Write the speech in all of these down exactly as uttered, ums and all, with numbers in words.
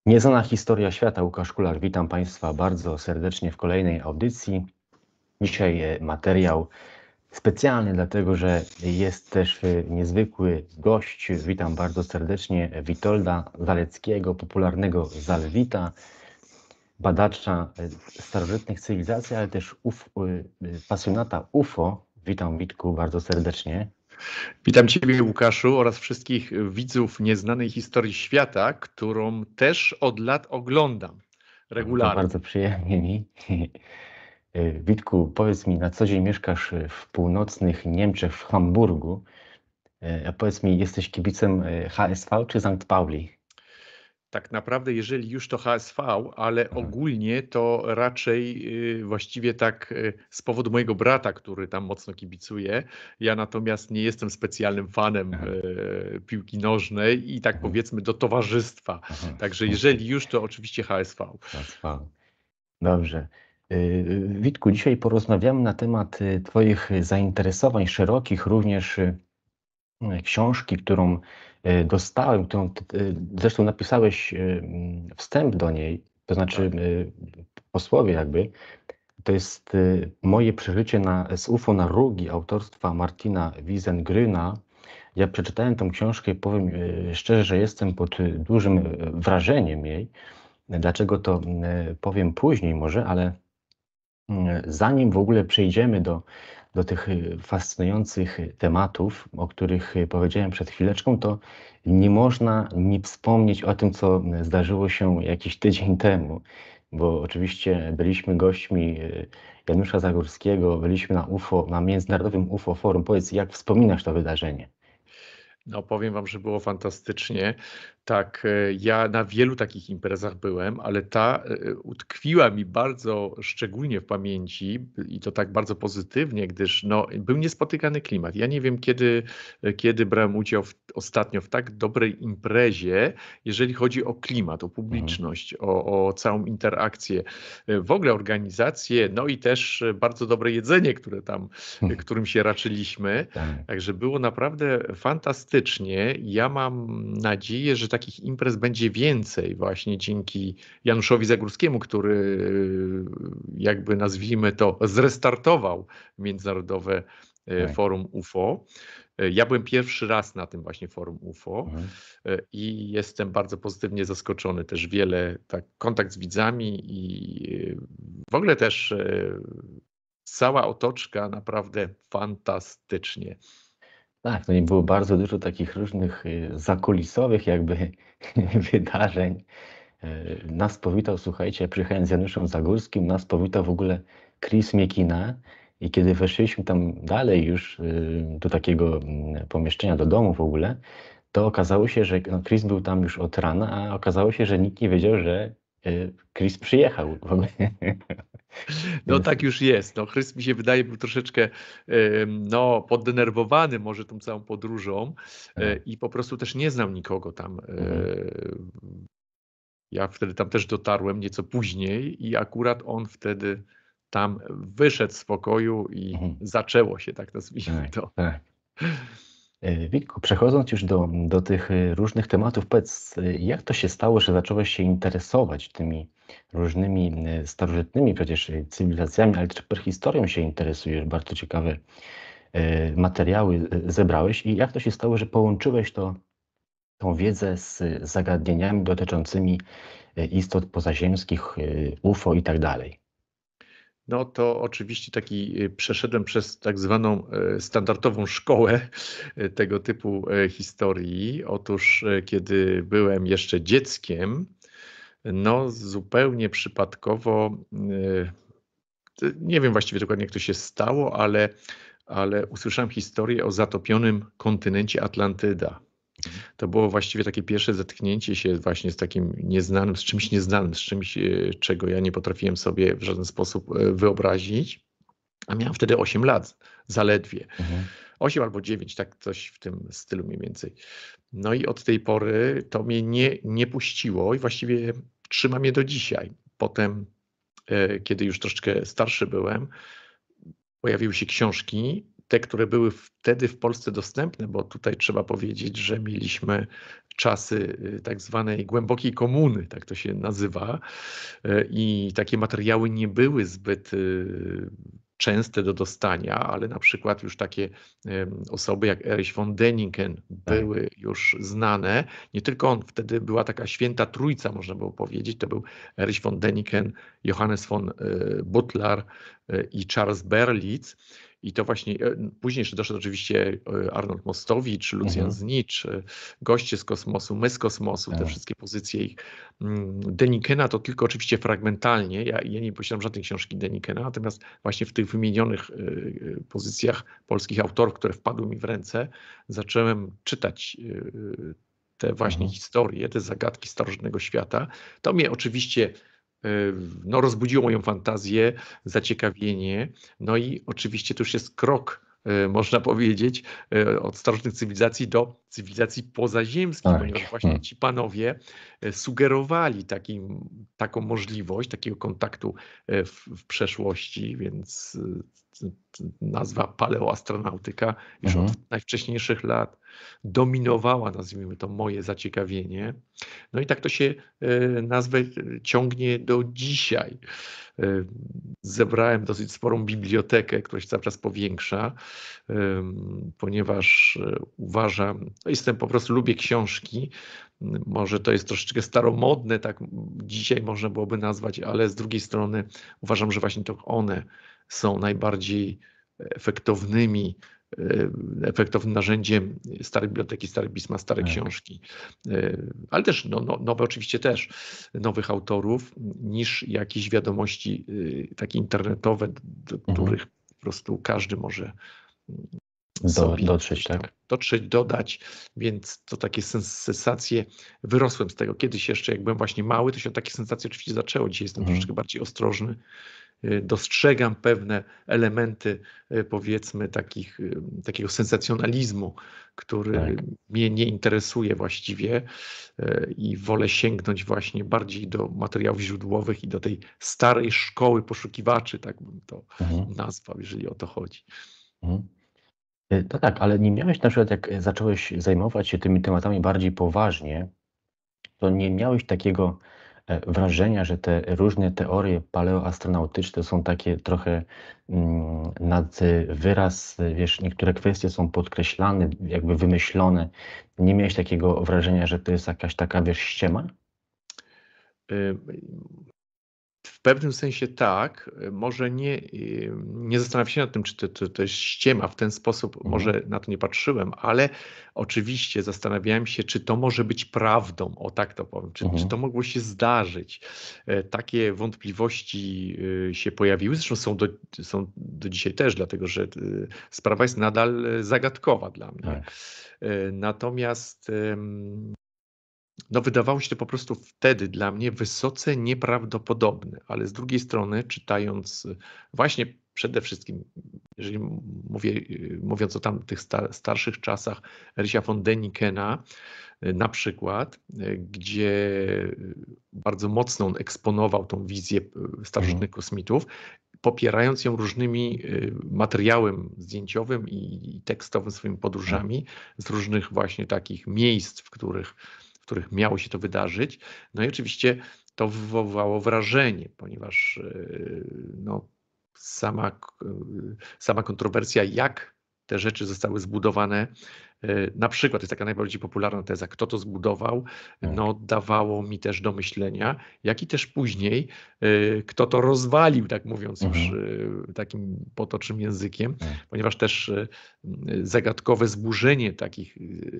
Nieznana historia świata, Łukasz Kular. Witam Państwa bardzo serdecznie w kolejnej audycji. Dzisiaj e, materiał specjalny, dlatego że jest też e, niezwykły gość. Witam bardzo serdecznie Witolda Zaleckiego, popularnego Zalwita, badacza e, starożytnych cywilizacji, ale też uf, e, pasjonata U F O. Witam Witku bardzo serdecznie. Witam Ciebie, Łukaszu, oraz wszystkich widzów Nieznanej Historii Świata, którą też od lat oglądam To regularnie. bardzo przyjemnie mi. Witku, powiedz mi, na co dzień mieszkasz w północnych Niemczech, w Hamburgu. A powiedz mi, jesteś kibicem H S V czy Sankt Pauli? Tak naprawdę, jeżeli już to H S V, ale Aha. ogólnie to raczej y, właściwie tak y, z powodu mojego brata, który tam mocno kibicuje. Ja natomiast nie jestem specjalnym fanem Aha. y, piłki nożnej i tak Aha. powiedzmy do towarzystwa. Aha. Także jeżeli już, to oczywiście H S V. H S V. Dobrze. Y, Witku, dzisiaj porozmawiamy na temat y, Twoich zainteresowań szerokich, również y, książki, którą y, dostałem, którą ty- y, zresztą napisałeś y, mm, wstęp do niej, to znaczy Tak. y, posłowie jakby. To jest y, moje przeżycie na, z U F O na Rugi autorstwa Martina Wiesengrüna. Ja przeczytałem tą książkę i powiem y, szczerze, że jestem pod y, dużym y, wrażeniem jej. Dlaczego to y, powiem później może, ale y, zanim w ogóle przejdziemy do, do tych y, fascynujących tematów, o których y, powiedziałem przed chwileczką, to nie można nie wspomnieć o tym, co zdarzyło się jakiś tydzień temu, bo oczywiście byliśmy gośćmi y, Janusza Zagórskiego, byliśmy na U F O, na Międzynarodowym U F O Forum. Powiedz, jak wspominasz to wydarzenie? No, powiem wam, że było fantastycznie. Tak, e, ja na wielu takich imprezach byłem, ale ta e, utkwiła mi bardzo szczególnie w pamięci i to tak bardzo pozytywnie, gdyż no, był niespotykany klimat. Ja nie wiem, kiedy, e, kiedy brałem udział w, ostatnio w tak dobrej imprezie, jeżeli chodzi o klimat, o Mhm. publiczność, o, o całą interakcję, e, w ogóle organizację, no i też e, bardzo dobre jedzenie, które tam, e, którym się raczyliśmy. Tak. Także było naprawdę fantastycznie. Ja mam nadzieję, że takich imprez będzie więcej właśnie dzięki Januszowi Zagórskiemu, który jakby nazwijmy to zrestartował Międzynarodowe e, Tak. Forum U F O. E, Ja byłem pierwszy raz na tym właśnie forum U F O Mhm. e, i jestem bardzo pozytywnie zaskoczony. Też wiele, tak, kontakt z widzami i e, w ogóle też e, cała otoczka naprawdę fantastycznie. Tak, no i było bardzo dużo takich różnych y, zakulisowych jakby wydarzeń. Y, Nas powitał, słuchajcie, przyjechałem z Januszem Zagórskim, nas powitał w ogóle Chris Miekina i kiedy weszliśmy tam dalej już y, do takiego mm, pomieszczenia, do domu w ogóle, to okazało się, że no, Chris był tam już od rana, a okazało się, że nikt nie wiedział, że y, Chris przyjechał w ogóle. No Więc tak już jest. No, Chrys mi się wydaje był troszeczkę em, no, poddenerwowany może tą całą podróżą e, tak. i po prostu też nie znał nikogo tam. Mhm. E, Ja wtedy tam też dotarłem nieco później i akurat on wtedy tam wyszedł z pokoju i Mhm. zaczęło się, tak nazwijmy Tak, to. tak. E, Witku, przechodząc już do, do tych e, różnych tematów, powiedz, e, jak to się stało, że zacząłeś się interesować tymi różnymi e, starożytnymi przecież e, cywilizacjami, ale też prehistorią się interesujesz, bardzo ciekawe e, materiały e, zebrałeś i jak to się stało, że połączyłeś to, tą wiedzę z zagadnieniami dotyczącymi e, istot pozaziemskich, e, U F O i tak dalej? No to oczywiście taki y, przeszedłem przez tak zwaną e, standardową szkołę e, tego typu e, historii. Otóż e, kiedy byłem jeszcze dzieckiem, no zupełnie przypadkowo, e, nie wiem właściwie dokładnie jak to się stało, ale, ale usłyszałem historię o zatopionym kontynencie Atlantyda. Mhm. To było właściwie takie pierwsze zetknięcie się właśnie z takim nieznanym, z czymś nieznanym, z czymś, e, czego ja nie potrafiłem sobie w żaden sposób e, wyobrazić. A miałem wtedy osiem lat, zaledwie. Mhm. osiem albo dziewięć, tak coś w tym stylu mniej więcej. No i od tej pory to mnie nie, nie puściło i właściwie trzyma mnie do dzisiaj. Potem, e, kiedy już troszeczkę starszy byłem, pojawiły się książki te, które były wtedy w Polsce dostępne, bo tutaj trzeba powiedzieć, że mieliśmy czasy tak zwanej głębokiej komuny, tak to się nazywa, i takie materiały nie były zbyt częste do dostania, ale na przykład już takie osoby jak Erich von Däniken były już znane. Nie tylko on, wtedy była taka święta trójca, można było powiedzieć. To był Erich von Däniken, Johannes von Butler i Charles Berlitz. I to właśnie, później jeszcze doszedł oczywiście Arnold Mostowicz, Lucjan Mhm. Znicz, goście z kosmosu, my z kosmosu, te Tak. wszystkie pozycje ich. Dänikena to tylko oczywiście fragmentalnie, ja, ja nie posiadam żadnej książki Dänikena, natomiast właśnie w tych wymienionych pozycjach polskich autorów, które wpadły mi w ręce, zacząłem czytać te właśnie Mhm. historie, te zagadki starożytnego świata. To mnie oczywiście no, rozbudziło moją fantazję, zaciekawienie. No i oczywiście to już jest krok, można powiedzieć, od starożytnych cywilizacji do cywilizacji pozaziemskich, Tak. ponieważ właśnie ci panowie sugerowali takim, taką możliwość takiego kontaktu w, w przeszłości, więc nazwa paleoastronautyka już Mhm. od najwcześniejszych lat dominowała, nazwijmy to, moje zaciekawienie. No i tak to się nazwę ciągnie do dzisiaj. Zebrałem dosyć sporą bibliotekę, która się cały czas powiększa, ponieważ uważam, no jestem po prostu, lubię książki. Może to jest troszeczkę staromodne, tak dzisiaj można byłoby nazwać, ale z drugiej strony uważam, że właśnie to one są najbardziej efektownymi efektownym narzędziem Starej Biblioteki, Stare Pisma, Stare Tak. Książki, ale też no, no, nowe oczywiście też, nowych autorów, niż jakieś wiadomości takie internetowe, do Mhm. których po prostu każdy może Do, sobie dotrzeć, coś tam tak? dotrzeć, dodać, więc to takie sensacje, wyrosłem z tego. Kiedyś jeszcze, jak byłem właśnie mały, to się takie sensacje oczywiście zaczęło. Dzisiaj jestem Mhm. troszeczkę bardziej ostrożny. Dostrzegam pewne elementy, powiedzmy, takich, takiego sensacjonalizmu, który Tak. mnie nie interesuje właściwie i wolę sięgnąć właśnie bardziej do materiałów źródłowych i do tej starej szkoły poszukiwaczy, tak bym to Mhm. nazwał, jeżeli o to chodzi. Mhm. No tak, ale nie miałeś na przykład, jak zacząłeś zajmować się tymi tematami bardziej poważnie, to nie miałeś takiego wrażenia, że te różne teorie paleoastronautyczne są takie trochę mm, nad wyraz, wiesz, niektóre kwestie są podkreślane, jakby wymyślone. Nie miałeś takiego wrażenia, że to jest jakaś taka, wiesz, ściema? W pewnym sensie tak, może nie, nie zastanawiam się nad tym, czy to, to, to jest ściema, w ten sposób Mhm. może na to nie patrzyłem, ale oczywiście zastanawiałem się, czy to może być prawdą, o tak to powiem, czy, Mhm. czy to mogło się zdarzyć. Takie wątpliwości się pojawiły, zresztą są do, są do dzisiaj też, dlatego że sprawa jest nadal zagadkowa dla mnie. Tak. Natomiast no wydawało się to po prostu wtedy dla mnie wysoce nieprawdopodobne, ale z drugiej strony czytając właśnie przede wszystkim, jeżeli mówię, mówiąc o tamtych star, starszych czasach Ericha von Dänikena na przykład, gdzie bardzo mocno on eksponował tą wizję starożytnych Mhm. kosmitów, popierając ją różnymi materiałem zdjęciowym i tekstowym, swoimi podróżami z różnych właśnie takich miejsc, w których w których miało się to wydarzyć. No i oczywiście to wywołało wrażenie, ponieważ no, sama, sama kontrowersja, jak te rzeczy zostały zbudowane, na przykład jest taka najbardziej popularna teza, kto to zbudował, Tak. no dawało mi też do myślenia, jak i też później, kto to rozwalił, tak mówiąc już Mhm. takim potocznym językiem, Tak. ponieważ też zagadkowe zburzenie takich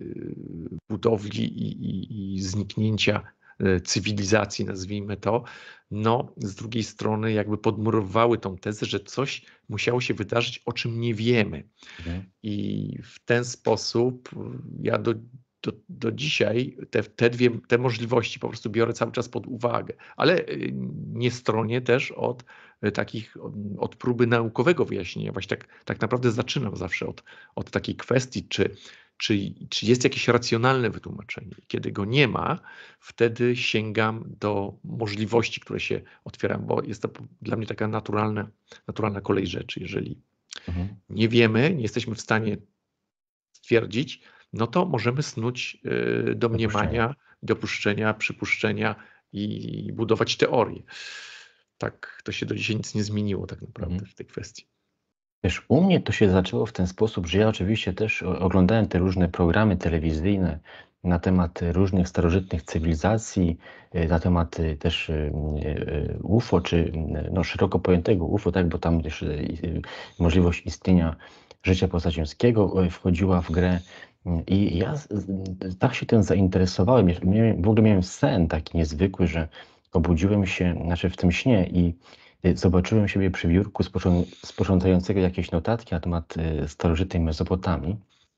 budowli i, i, i zniknięcia cywilizacji, nazwijmy to, no z drugiej strony jakby podmurowały tą tezę, że coś musiało się wydarzyć, o czym nie wiemy. Mhm. I w ten sposób ja do, do, do dzisiaj te, te dwie te możliwości po prostu biorę cały czas pod uwagę, ale nie stronię też od takich, od próby naukowego wyjaśnienia. Właśnie tak, tak naprawdę zaczynam zawsze od, od takiej kwestii, czy, czy, czy jest jakieś racjonalne wytłumaczenie. Kiedy go nie ma, wtedy sięgam do możliwości, które się otwierają, bo jest to dla mnie taka naturalna, naturalna kolej rzeczy. Jeżeli Mhm. nie wiemy, nie jesteśmy w stanie stwierdzić, no to możemy snuć y, domniemania, dopuszczenia, przypuszczenia i budować teorie. Tak, to się do dzisiaj nic nie zmieniło tak naprawdę Mhm. w tej kwestii. Wiesz, u mnie to się zaczęło w ten sposób, że ja oczywiście też o- oglądałem te różne programy telewizyjne na temat y, różnych starożytnych cywilizacji, y, na temat y, też y, y, U F O, czy y, no, szeroko pojętego U F O, tak, bo tam też y, y, możliwość istnienia życia pozaziemskiego y, wchodziła w grę. Y, I ja z- z- tak się tym zainteresowałem. Wiesz, miałem- W ogóle miałem sen taki niezwykły, że obudziłem się, znaczy w tym śnie i y, zobaczyłem siebie przy biurku sporząd- sporządzającego jakieś notatki na temat y, starożytnej Mezopotamii.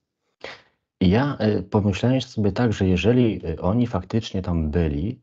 I ja y, pomyślałem sobie tak, że jeżeli y, oni faktycznie tam byli,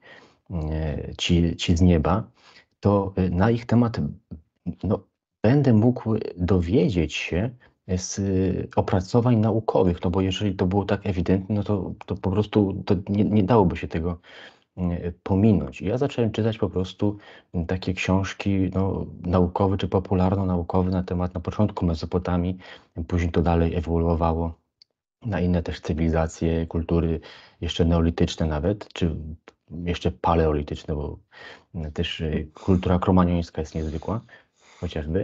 y, ci, ci z nieba, to y, na ich temat no, będę mógł dowiedzieć się z y, opracowań naukowych, no bo jeżeli to było tak ewidentne, no to, to po prostu to nie, nie dałoby się tego y, pominąć. I ja zacząłem czytać po prostu mm, takie książki no, naukowe czy popularno-naukowe na temat na początku Mezopotamii, później to dalej ewoluowało na inne też cywilizacje, kultury jeszcze neolityczne nawet, czy jeszcze paleolityczne, bo też y, kultura kromańońska jest niezwykła, chociażby.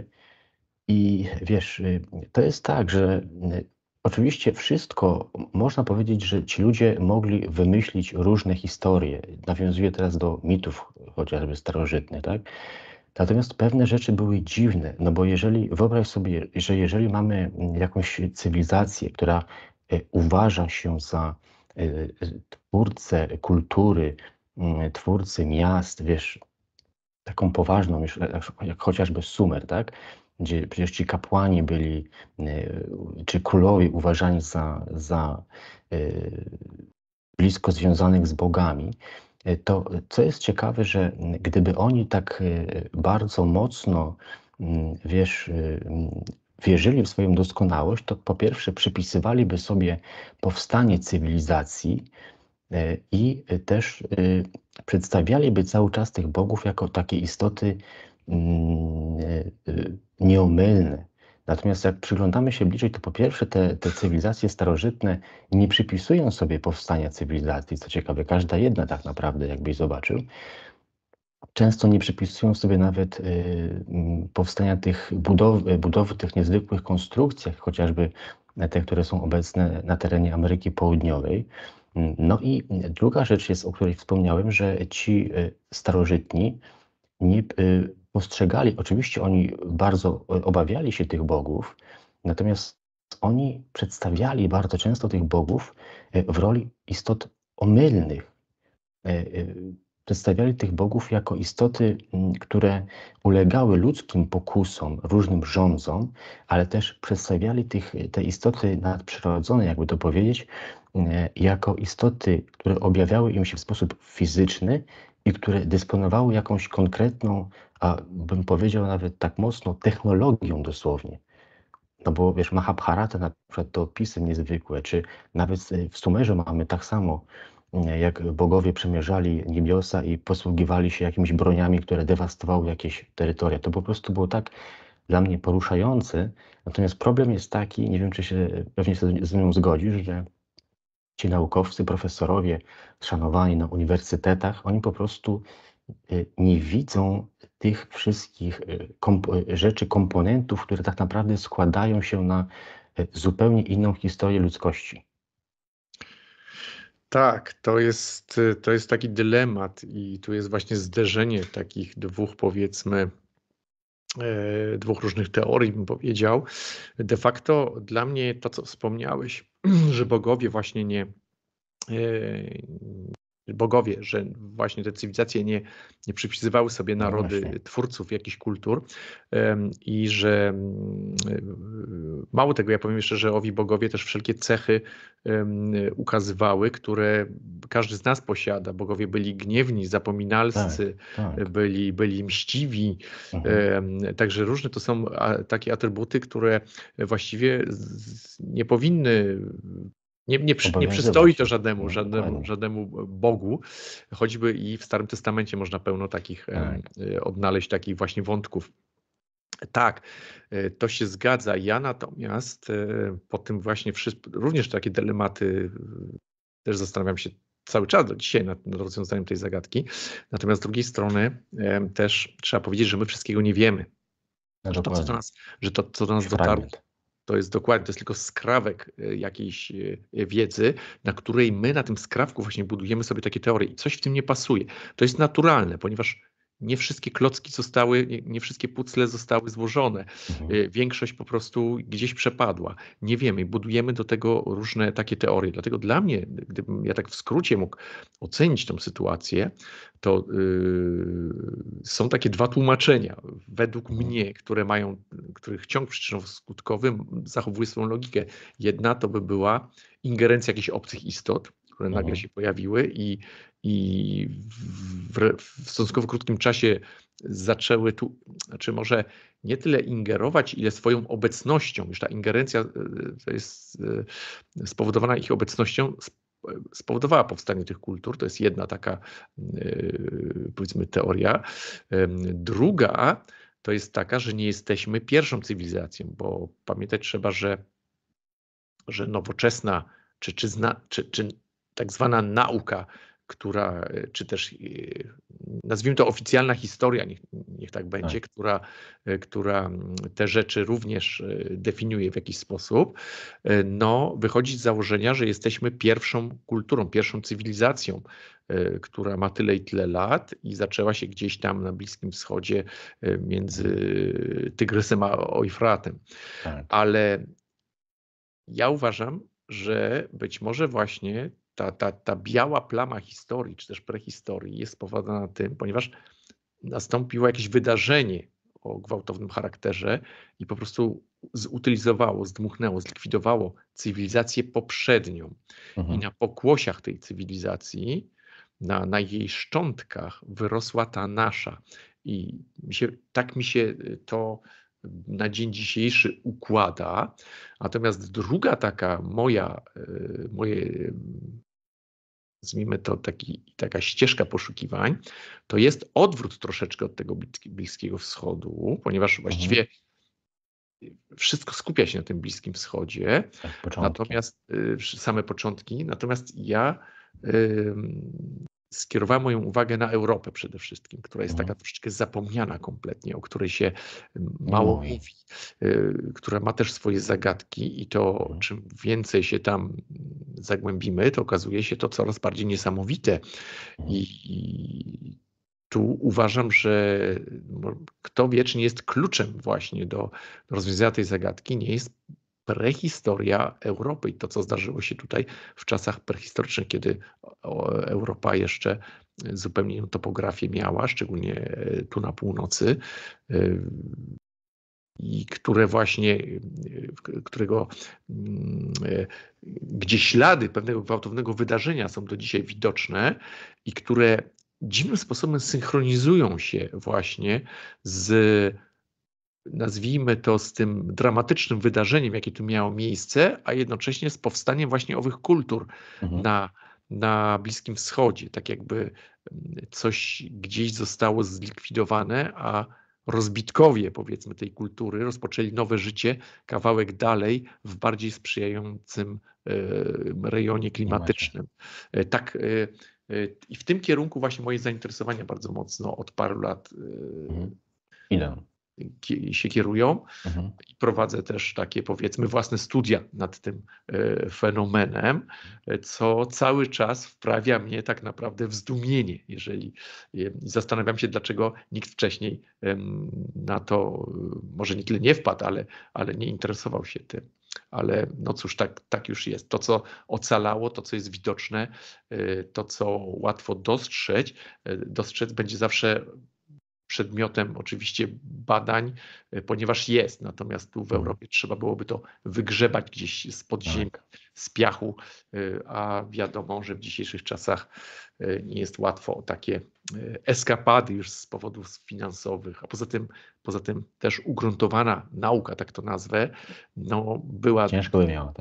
I wiesz, y, to jest tak, że y, oczywiście wszystko, można powiedzieć, że ci ludzie mogli wymyślić różne historie. Nawiązuję teraz do mitów chociażby starożytnych, tak? Natomiast pewne rzeczy były dziwne, no bo jeżeli, wyobraź sobie, że jeżeli mamy jakąś cywilizację, która y, uważa się za y, y, twórcę kultury, mm, twórcę miast, wiesz, taką poważną, już jak, jak chociażby Sumer, tak? Gdzie przecież ci kapłani byli, y, czy królowie uważani za, za y, blisko związanych z bogami, y, to co jest ciekawe, że gdyby oni tak y, bardzo mocno, mm, wiesz, y, mm, wierzyli w swoją doskonałość, to po pierwsze przypisywaliby sobie powstanie cywilizacji, E, I też y, przedstawialiby cały czas tych bogów jako takie istoty mm, y, y, nieomylne. Natomiast jak przyglądamy się bliżej, to po pierwsze te, te cywilizacje starożytne nie przypisują sobie powstania cywilizacji. Co ciekawe, każda jedna tak naprawdę, jakbyś zobaczył, często nie przypisują sobie nawet y, mm, powstania tych budowy, budowy tych niezwykłych konstrukcji, jak chociażby te, które są obecne na terenie Ameryki Południowej. Mm, No i druga rzecz jest, o której wspomniałem, że ci y, starożytni nie y, postrzegali, oczywiście oni bardzo y, obawiali się tych bogów, natomiast oni przedstawiali bardzo często tych bogów y, w roli istot omylnych. E, e, Przedstawiali tych bogów jako istoty, m, które ulegały ludzkim pokusom, różnym rządzom, ale też przedstawiali tych, te istoty nadprzyrodzone, jakby to powiedzieć, e, jako istoty, które objawiały im się w sposób fizyczny i które dysponowały jakąś konkretną, a bym powiedział nawet tak mocno, technologią dosłownie. No bo wiesz, Mahabharata na przykład to opisy niezwykłe, czy nawet y, w Sumerze mamy tak samo, y, jak bogowie przemierzali niebiosa i posługiwali się jakimiś broniami, które dewastowały jakieś terytoria. To po prostu było tak dla mnie poruszające. Natomiast problem jest taki, nie wiem, czy się pewnie się z nią zgodzisz, że ci naukowcy, profesorowie szanowani na uniwersytetach, oni po prostu y, nie widzą tych wszystkich y, kompo- rzeczy, komponentów, które tak naprawdę składają się na y, zupełnie inną historię ludzkości. Tak, to jest, to jest taki dylemat i tu jest właśnie zderzenie takich dwóch, powiedzmy, e, dwóch różnych teorii, bym powiedział. De facto dla mnie to, co wspomniałeś, że bogowie właśnie nie, e, bogowie, że właśnie te cywilizacje nie, nie przypisywały sobie No narody właśnie. twórców jakichś kultur em, i że mm, mało tego, ja powiem jeszcze, że owi bogowie też wszelkie cechy em, ukazywały, które każdy z nas posiada. Bogowie byli gniewni, Tak, zapominalscy, tak. byli, byli mściwi, Mhm. em, także różne to są a, takie atrybuty, które właściwie z, nie powinny nie, nie, przy, nie przystoi Obowiązywać to ich. żadnemu, No żadnemu, dokładnie. żadnemu Bogu, choćby i w Starym Testamencie można pełno takich em, Tak. y, odnaleźć takich właśnie wątków. Tak, e, to się zgadza. Ja natomiast e, po tym właśnie wszystkim, również takie dylematy, e, też zastanawiam się cały czas do dzisiaj nad, nad rozwiązaniem tej zagadki. Natomiast z drugiej strony e, też trzeba powiedzieć, że my wszystkiego nie wiemy. No Że to, co do dokładnie. nas, że to, co do nas dotarło, Fragment. to jest dokładnie, to jest tylko skrawek e, jakiejś e, wiedzy, na której my na tym skrawku właśnie budujemy sobie takie teorie i coś w tym nie pasuje. To jest naturalne, ponieważ nie wszystkie klocki zostały, nie, nie wszystkie pucle zostały złożone. Mhm. E, Większość po prostu gdzieś przepadła. Nie wiemy, budujemy do tego różne takie teorie. Dlatego dla mnie, gdybym ja tak w skrócie mógł ocenić tą sytuację, to yy, są takie dwa tłumaczenia, według Mhm. mnie, które mają, których ciąg przyczynowo-skutkowy zachowuje swoją logikę. Jedna to by była ingerencja jakichś obcych istot, które nagle Mhm. się pojawiły i, i w, w stosunkowo krótkim czasie zaczęły tu, znaczy może nie tyle ingerować, ile swoją obecnością, już ta ingerencja yy, to jest yy, spowodowana ich obecnością, spowodowała powstanie tych kultur. To jest jedna taka, yy, powiedzmy, teoria. Yy, Druga to jest taka, że nie jesteśmy pierwszą cywilizacją, bo pamiętać trzeba, że, że nowoczesna, czy, czy, zna, czy, czy tak zwana nauka, która, czy też yy, nazwijmy to oficjalna historia, niech, niech tak będzie, Tak. która, yy, która te rzeczy również yy, definiuje w jakiś sposób, yy, no wychodzi z założenia, że jesteśmy pierwszą kulturą, pierwszą cywilizacją, yy, która ma tyle i tyle lat i zaczęła się gdzieś tam na Bliskim Wschodzie yy, między Tygrysem a Eufratem. Tak. Ale ja uważam, że być może właśnie ta, ta, ta biała plama historii, czy też prehistorii jest spowodowana tym, ponieważ nastąpiło jakieś wydarzenie o gwałtownym charakterze i po prostu zutylizowało, zdmuchnęło, zlikwidowało cywilizację poprzednią. I Mhm. na pokłosiach tej cywilizacji, na, na jej szczątkach wyrosła ta nasza. I mi się, tak mi się to na dzień dzisiejszy układa. Natomiast druga taka moja, y, moje, nazwijmy to taki, taka ścieżka poszukiwań, to jest odwrót troszeczkę od tego Bliskiego Wschodu, ponieważ Mhm. właściwie wszystko skupia się na tym Bliskim Wschodzie, Tak, początki. natomiast y, same początki, natomiast ja y, skierowałem moją uwagę na Europę przede wszystkim, która jest Mhm. taka troszeczkę zapomniana kompletnie, o której się Nie mało mówi. mówi, y, która ma też swoje zagadki i to Mhm. czym więcej się tam zagłębimy, to okazuje się to coraz bardziej niesamowite. Mhm. I, i tu uważam, że kto wie, czy nie jest kluczem właśnie do, do rozwiązania tej zagadki, nie jest prehistoria Europy i to, co zdarzyło się tutaj w czasach prehistorycznych, kiedy Europa jeszcze zupełnie inną topografię miała, szczególnie tu na północy, i które właśnie, którego gdzie ślady pewnego gwałtownego wydarzenia są do dzisiaj widoczne i które dziwnym sposobem synchronizują się właśnie z, nazwijmy to, z tym dramatycznym wydarzeniem, jakie tu miało miejsce, a jednocześnie z powstaniem właśnie owych kultur Mhm. na, na Bliskim Wschodzie. Tak jakby coś gdzieś zostało zlikwidowane, a rozbitkowie, powiedzmy, tej kultury rozpoczęli nowe życie kawałek dalej w bardziej sprzyjającym e, rejonie klimatycznym. E, Tak, e, e, i w tym kierunku właśnie moje zainteresowania bardzo mocno od paru lat Mhm. Idę. e, kie- się kierują. Mhm. I prowadzę też takie, powiedzmy, własne studia nad tym e, fenomenem, e, co cały czas wprawia mnie tak naprawdę w zdumienie, jeżeli e, zastanawiam się, dlaczego nikt wcześniej em, na to e, może nie tyle nie wpadł, ale, ale nie interesował się tym. Ale no cóż, tak, tak już jest. To, co ocalało, to, co jest widoczne, e, to, co łatwo dostrzec, e, dostrzec będzie zawsze przedmiotem oczywiście badań, e, ponieważ jest. Natomiast tu w Mhm. Europie trzeba byłoby to wygrzebać gdzieś z podziemia, Tak. z piachu, e, a wiadomo, że w dzisiejszych czasach e, nie jest łatwo o takie e, eskapady już z powodów finansowych, a poza tym, poza tym też ugruntowana nauka, tak to nazwę, no była Ciężko by miało, tak.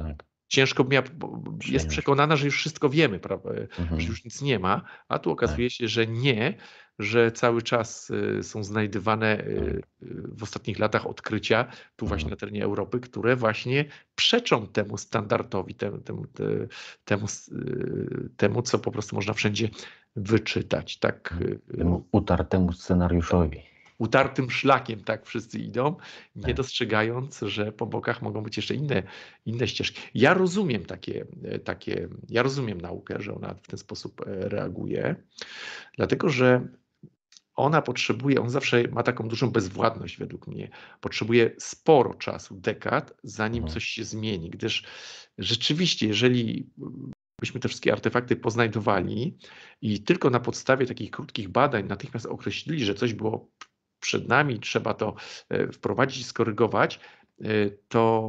ciężko miała, bo jest Przyjąć. przekonana, że już wszystko wiemy, prawda, Mhm. że już nic nie ma, a tu Tak, okazuje się, że nie, że cały czas y, są znajdywane y, tak. y, w ostatnich latach odkrycia tu właśnie Mhm. na terenie Europy, które właśnie przeczą temu standardowi, temu, temu, te- temu, s- y, temu co po prostu można wszędzie wyczytać. Tak, y, y, Temu utartemu scenariuszowi. utartym szlakiem tak wszyscy idą, nie Tak. dostrzegając, że po bokach mogą być jeszcze inne, inne ścieżki. Ja rozumiem takie, e, takie, ja rozumiem naukę, że ona w ten sposób e, reaguje, dlatego że ona potrzebuje, on zawsze ma taką dużą bezwładność według mnie, potrzebuje sporo czasu, dekad, zanim Mhm. coś się zmieni, gdyż rzeczywiście, jeżeli byśmy te wszystkie artefakty poznajdowali i tylko na podstawie takich krótkich badań natychmiast określili, że coś było przed nami, trzeba to e, wprowadzić i skorygować, e, to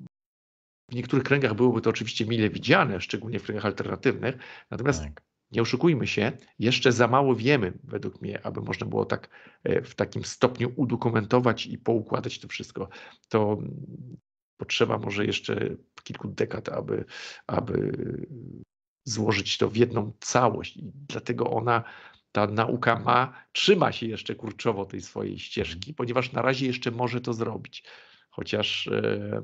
w niektórych kręgach byłoby to oczywiście mile widziane, szczególnie w kręgach alternatywnych, natomiast Tak. nie oszukujmy się, jeszcze za mało wiemy, według mnie, aby można było tak e, w takim stopniu udokumentować i poukładać to wszystko. To mm, potrzeba może jeszcze kilku dekad, aby, aby złożyć to w jedną całość i dlatego ona, ta nauka ma, trzyma się jeszcze kurczowo tej swojej ścieżki, ponieważ na razie jeszcze może to zrobić, chociaż e,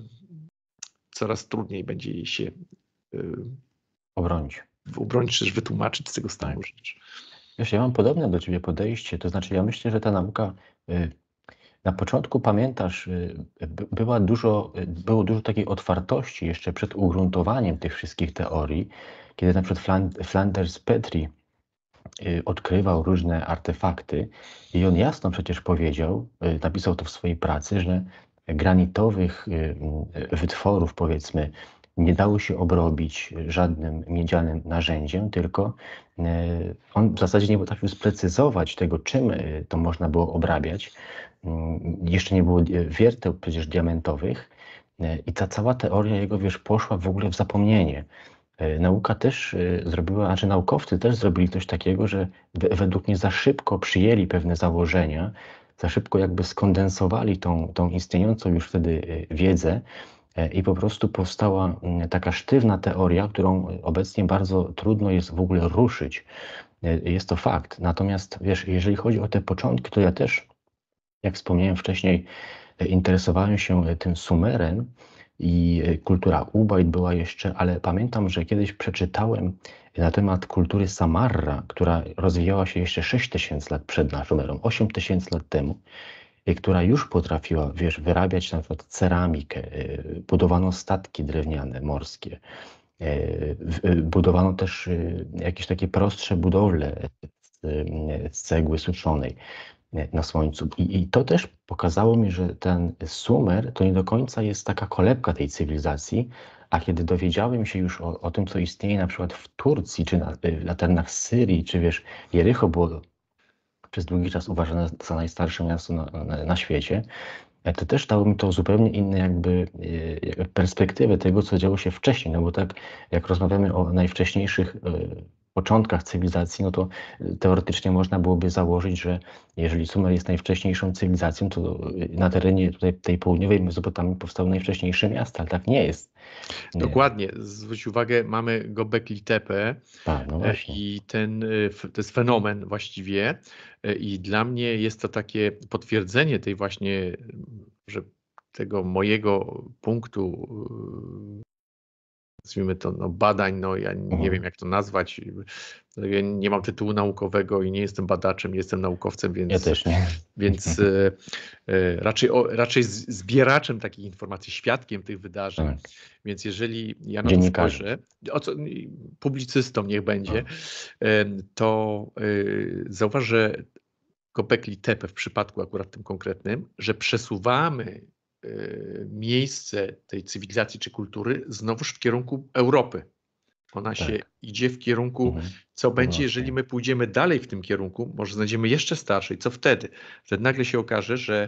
coraz trudniej będzie jej się e, Obronić. obronić, czy też wytłumaczyć z tego stanu Tak. rzeczy. Wiesz, ja mam podobne do ciebie podejście, to znaczy ja myślę, że ta nauka y, na początku pamiętasz, y, by- była dużo, y, było dużo takiej otwartości jeszcze przed ugruntowaniem tych wszystkich teorii, kiedy na przykład Flan- Flanders Petrie y, odkrywał różne artefakty i on jasno przecież powiedział, y, napisał to w swojej pracy, że granitowych y, y, wytworów, powiedzmy, nie dało się obrobić żadnym miedzianym narzędziem, tylko y, on w zasadzie nie potrafił sprecyzować tego, czym y, to można było obrabiać. Mm, Jeszcze nie było y, wierteł przecież diamentowych y, i ta cała teoria jego, wiesz, poszła w ogóle w zapomnienie. E, Nauka też e, zrobiła, znaczy naukowcy też zrobili coś takiego, że we- według mnie za szybko przyjęli pewne założenia, za szybko jakby skondensowali tą, tą istniejącą już wtedy e, wiedzę e, i po prostu powstała mm, taka sztywna teoria, którą obecnie bardzo trudno jest w ogóle ruszyć. E, Jest to fakt. Natomiast wiesz, jeżeli chodzi o te początki, to ja też, jak wspomniałem wcześniej, e, interesowałem się e, tym Sumerem i e, kultura Ubaid była jeszcze, ale pamiętam, że kiedyś przeczytałem na temat kultury Samarra, która rozwijała się jeszcze sześć tysięcy lat przed naszą erą, osiem tysięcy lat temu, i która już potrafiła, wiesz, wyrabiać na przykład ceramikę, e, budowano statki drewniane, morskie, e, w- e, budowano też e, jakieś takie prostsze budowle z, e, z cegły suszonej nie, na słońcu. I, I to też pokazało mi, że ten Sumer to nie do końca jest taka kolebka tej cywilizacji, a kiedy dowiedziałem się już o, o tym, co istnieje na przykład w Turcji, czy na, y, na terenach Syrii, czy wiesz, Jericho było przez długi czas uważane za najstarsze miasto na, na, na świecie, e, to też dało mi to zupełnie inne jakby y, jakby perspektywę tego, co działo się wcześniej, no bo tak jak rozmawiamy o najwcześniejszych y, początkach cywilizacji, no to y, teoretycznie można byłoby założyć, że jeżeli Sumer jest najwcześniejszą cywilizacją, to y, na terenie tutaj tej południowej Mezopotamii powstały najwcześniejsze miasta, ale tak nie jest. Nie. Dokładnie, zwróć uwagę, mamy Göbekli Tepe Tak, no e, właśnie. i ten, e, f- to jest fenomen właściwie e, i dla mnie jest to takie potwierdzenie tej właśnie, że tego mojego punktu, e, nazwijmy to no, badań, no ja nie Mhm. wiem jak to nazwać, ja nie mam tytułu naukowego i nie jestem badaczem, nie jestem naukowcem, Ja więc, też nie. więc e, e, raczej, o, raczej z- zbieraczem takich informacji, świadkiem tych wydarzeń. Tak. Więc jeżeli ja na to Dziennikarzem. spojrzę, o co, publicystą niech będzie, No. em, to y, zauważ, że Göbekli Tepe w przypadku akurat tym konkretnym, że przesuwamy y, miejsce tej cywilizacji czy kultury znowuż w kierunku Europy. Ona się Tak. idzie w kierunku, Mhm. co będzie, jeżeli Północnej. my pójdziemy dalej w tym kierunku, może znajdziemy jeszcze starszej, co wtedy? Wtedy nagle się okaże, że,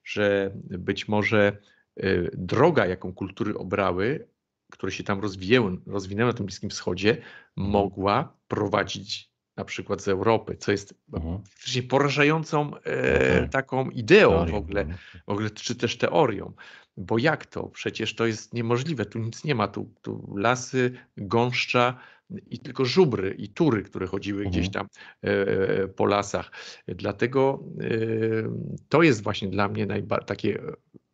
że być może y, droga, jaką kultury obrały, które się tam rozwijały, rozwinęły na tym Bliskim Wschodzie, Mhm. mogła prowadzić na przykład z Europy, co jest Mhm. faktycznie porażającą e, Okej. taką ideą w Teorią. ogóle, Mhm. w ogóle, czy też teorią. Bo jak to? Przecież to jest niemożliwe, tu nic nie ma, tu, tu lasy, gąszcza i tylko żubry i tury, które chodziły Mhm. gdzieś tam e, po lasach. Dlatego e, to jest właśnie dla mnie najba- takie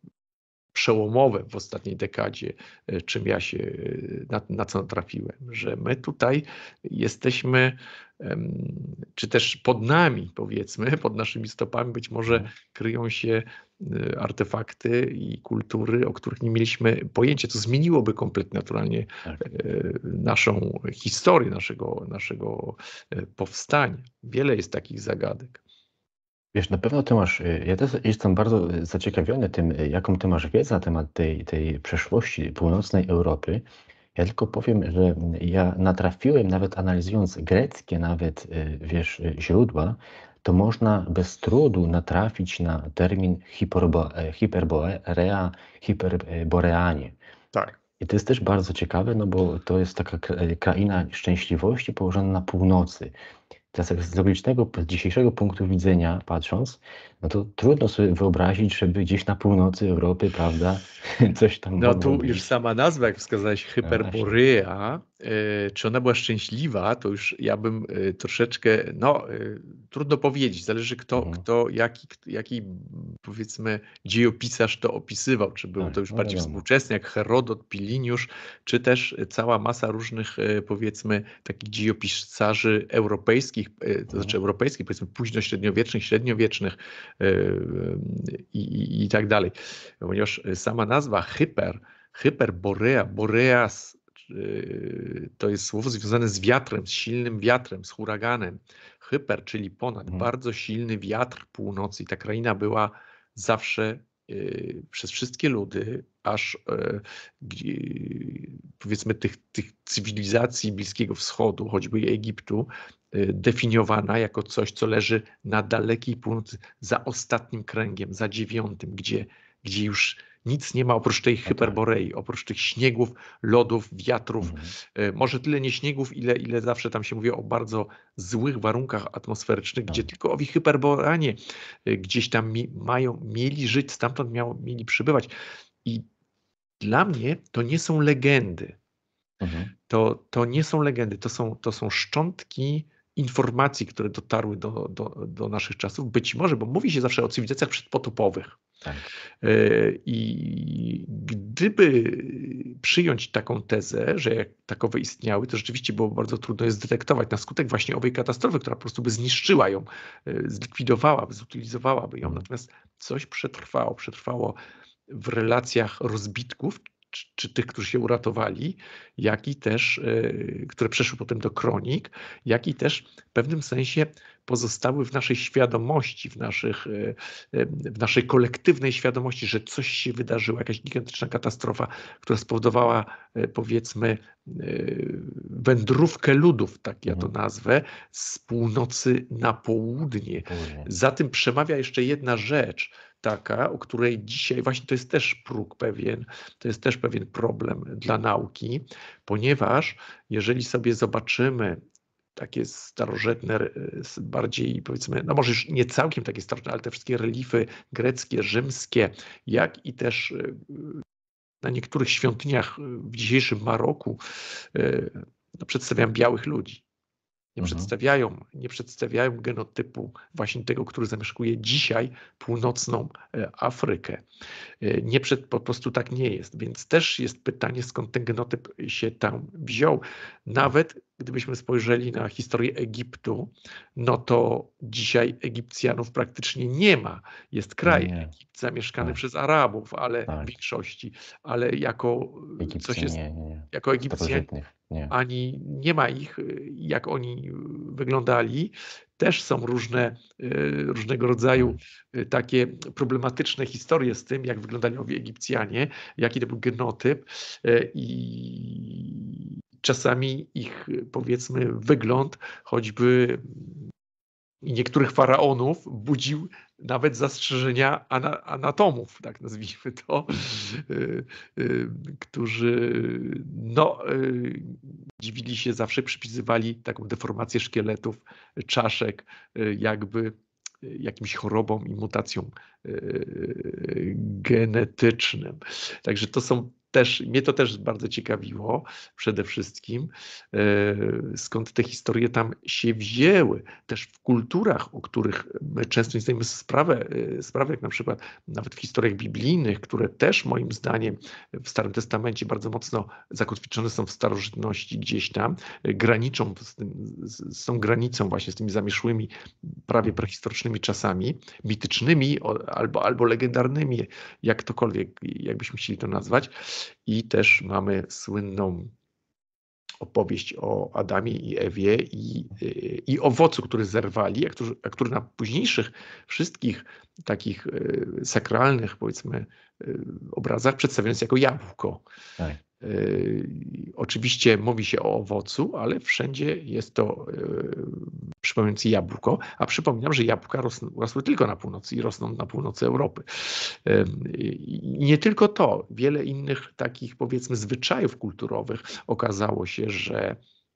przełomowe w ostatniej dekadzie, e, czym ja się, e, na, na co natrafiłem, że my tutaj jesteśmy, em, czy też pod nami, powiedzmy, pod naszymi stopami być może Mhm. kryją się e, artefakty i kultury, o których nie mieliśmy pojęcia, co zmieniłoby kompletnie naturalnie Tak. e, naszą historię, naszego, naszego e, powstania. Wiele jest takich zagadek. Wiesz, na pewno ty masz, y, ja też jestem bardzo y, zaciekawiony tym, y, jaką ty masz wiedzę na temat tej, tej przeszłości północnej Europy. Ja tylko powiem, że mm, ja natrafiłem, nawet analizując greckie nawet, y, wiesz, y, źródła, to można bez trudu natrafić na termin hiperbo, e, hiperborea, hiperboreanie. Tak. I to jest też bardzo ciekawe, no bo to jest taka kra- kraina szczęśliwości położona na północy. Teraz jak z logicznego, z dzisiejszego punktu widzenia patrząc, no to trudno sobie wyobrazić, żeby gdzieś na północy Europy, prawda, coś tam No mogło tu już być. sama nazwa, jak wskazałeś, No właśnie. Hyperborea, e, czy ona była szczęśliwa, to już ja bym e, troszeczkę, no e, trudno powiedzieć, zależy kto, Mhm. kto jaki, jaki powiedzmy dziejopisarz to opisywał, czy był Tak, to już no bardziej wiadomo. współczesny, jak Herodot, Pliniusz, czy też cała masa różnych e, powiedzmy takich dziejopisarzy europejskich, e, to Mhm. znaczy europejskich, powiedzmy późnośredniowiecznych, średniowiecznych e, i, i, i tak dalej. Ponieważ sama nazwa hyper, hyperborea, boreas, yy, to jest słowo związane z wiatrem, z silnym wiatrem, z huraganem. Hyper, czyli ponad, Mhm. bardzo silny wiatr północy. I ta kraina była zawsze yy, przez wszystkie ludy, aż yy, gdzie- powiedzmy tych, tych cywilizacji Bliskiego Wschodu, choćby i Egiptu, yy, definiowana jako coś, co leży na dalekiej północy, za ostatnim kręgiem, za dziewiątym, gdzie gdzie już nic nie ma oprócz tej No tak. hyperborei, oprócz tych śniegów, lodów, wiatrów. Mhm. E, Może tyle nie śniegów, ile, ile zawsze tam się mówi o bardzo złych warunkach atmosferycznych, gdzie Tak. tylko owi hyperboranie e, gdzieś tam mi, mają, mieli żyć, stamtąd miało, mieli przybywać. I dla mnie to nie są legendy. Mhm. To, to nie są legendy, to są, to są szczątki informacji, które dotarły do, do, do naszych czasów. Być może, bo mówi się zawsze o cywilizacjach przedpotopowych. Tak. E, I gdyby przyjąć taką tezę, że jak takowe istniały, to rzeczywiście było bardzo trudno je zdetektować na skutek właśnie owej katastrofy, która po prostu by zniszczyła ją, e, zlikwidowałaby, zutylizowałaby ją. Mhm. Natomiast coś przetrwało, przetrwało w relacjach rozbitków, czy, czy tych, którzy się uratowali, jak i też, e, które przeszły potem do kronik, jak i też w pewnym sensie pozostały w naszej świadomości, w, naszych, e, e, w naszej kolektywnej świadomości, że coś się wydarzyło, jakaś gigantyczna katastrofa, która spowodowała, e, powiedzmy, e, wędrówkę ludów, tak ja to Mhm. nazwę, z północy na południe. Południe. Za tym przemawia jeszcze jedna rzecz, taka, o której dzisiaj właśnie to jest też próg pewien, to jest też pewien problem dla nauki, ponieważ jeżeli sobie zobaczymy takie starożytne, e, s- bardziej powiedzmy, no może już nie całkiem takie starożytne, ale te wszystkie relify greckie, rzymskie, jak i też e, na niektórych świątyniach e, w dzisiejszym Maroku e, no, przedstawiają białych ludzi. Nie Mhm. przedstawiają, nie przedstawiają genotypu właśnie tego, który zamieszkuje dzisiaj północną e, Afrykę. E, Nie przed, po prostu tak nie jest, więc też jest pytanie, skąd ten genotyp się tam wziął. Nawet gdybyśmy spojrzeli na historię Egiptu, no to dzisiaj Egipcjanów praktycznie nie ma. Jest No kraj nie. Egipt zamieszkany Tak. przez Arabów, ale w Tak. większości, ale jako coś Egipcjan jest, nie, nie, nie. jako Egipcjanie, Starożytnych. Nie. ani nie ma ich, jak oni wyglądali. Też są różne, y, różnego rodzaju Mhm. y, takie problematyczne historie z tym, jak wyglądali owi Egipcjanie, jaki to był genotyp y, i czasami ich, y, powiedzmy, wygląd, choćby i niektórych faraonów budził nawet zastrzeżenia ana, anatomów, tak nazwijmy to, y, y, którzy no, y, dziwili się, zawsze przypisywali taką deformację szkieletów, czaszek, y, jakby jakimś chorobom i mutacjom y, genetycznym. Także to są też, mnie to też bardzo ciekawiło przede wszystkim, y, skąd te historie tam się wzięły. Też w kulturach, o których my często nie zdajemy sobie sprawę, y, sprawy, jak na przykład nawet w historiach biblijnych, które też moim zdaniem w Starym Testamencie bardzo mocno zakotwiczone są w starożytności gdzieś tam, y, graniczą z, tym, z, z tą granicą właśnie, z tymi zamieszłymi, prawie prehistorycznymi czasami, mitycznymi o, albo, albo legendarnymi, jak tokolwiek, jakbyśmy chcieli to nazwać. I też mamy słynną opowieść o Adamie i Ewie i, i owocu, który zerwali, a który, a który na późniejszych wszystkich takich y, sakralnych, powiedzmy, y, obrazach przedstawiony jest jako jabłko. Tak. Y, oczywiście mówi się o owocu, ale wszędzie jest to y, przypominający jabłko, a przypominam, że jabłka rosną, rosły tylko na północy i rosną na północy Europy. Y, I nie tylko to, wiele innych takich, powiedzmy, zwyczajów kulturowych okazało się, że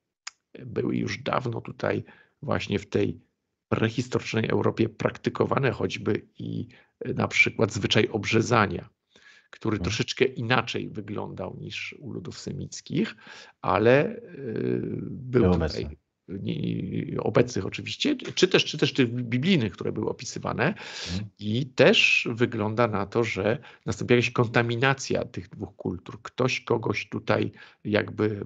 były już dawno tutaj właśnie w tej prehistorycznej Europie praktykowane, choćby i na przykład zwyczaj obrzezania, który Mhm. troszeczkę inaczej wyglądał niż u ludów semickich, ale y, był Był tutaj obecny. nie- obecnych oczywiście, czy też, czy też tych biblijnych, które były opisywane. Mhm. I też wygląda na to, że nastąpiła jakaś kontaminacja tych dwóch kultur. Ktoś kogoś tutaj jakby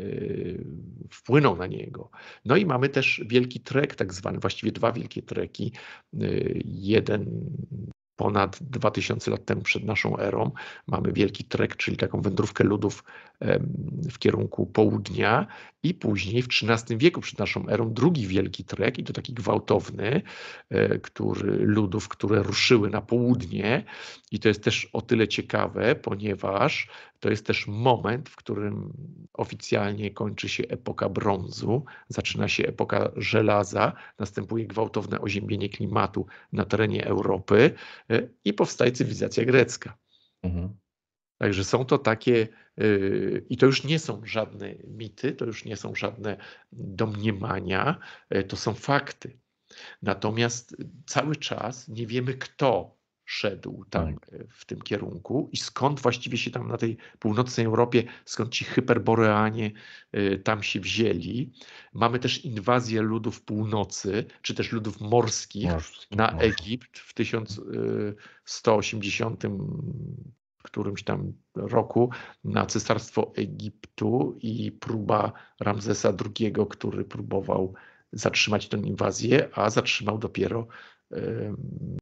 y, wpłynął na niego. No i mamy też wielki trek tak zwany, właściwie dwa wielkie treki. Y, jeden ponad dwa tysiące lat temu przed naszą erą. Mamy wielki trek, czyli taką wędrówkę ludów em, w kierunku południa i później w trzynastym wieku przed naszą erą drugi wielki trek i to taki gwałtowny, e, który, ludów, które ruszyły na południe i to jest też o tyle ciekawe, ponieważ to jest też moment, w którym oficjalnie kończy się epoka brązu, zaczyna się epoka żelaza, następuje gwałtowne oziębienie klimatu na terenie Europy e, i powstaje cywilizacja grecka. Mhm. Także są to takie, yy, i to już nie są żadne mity, to już nie są żadne domniemania, yy, to są fakty. Natomiast cały czas nie wiemy, kto szedł tam Tak. yy, w tym kierunku i skąd właściwie się tam na tej północnej Europie, skąd ci hyperboreanie yy, tam się wzięli. Mamy też inwazję ludów północy, czy też ludów morskich Morskie, na morze. Egipt w tysiąc sto osiemdziesiątym którymś tam roku na cesarstwo Egiptu i próba Ramzesa drugiego, który próbował zatrzymać tę inwazję, a zatrzymał dopiero em,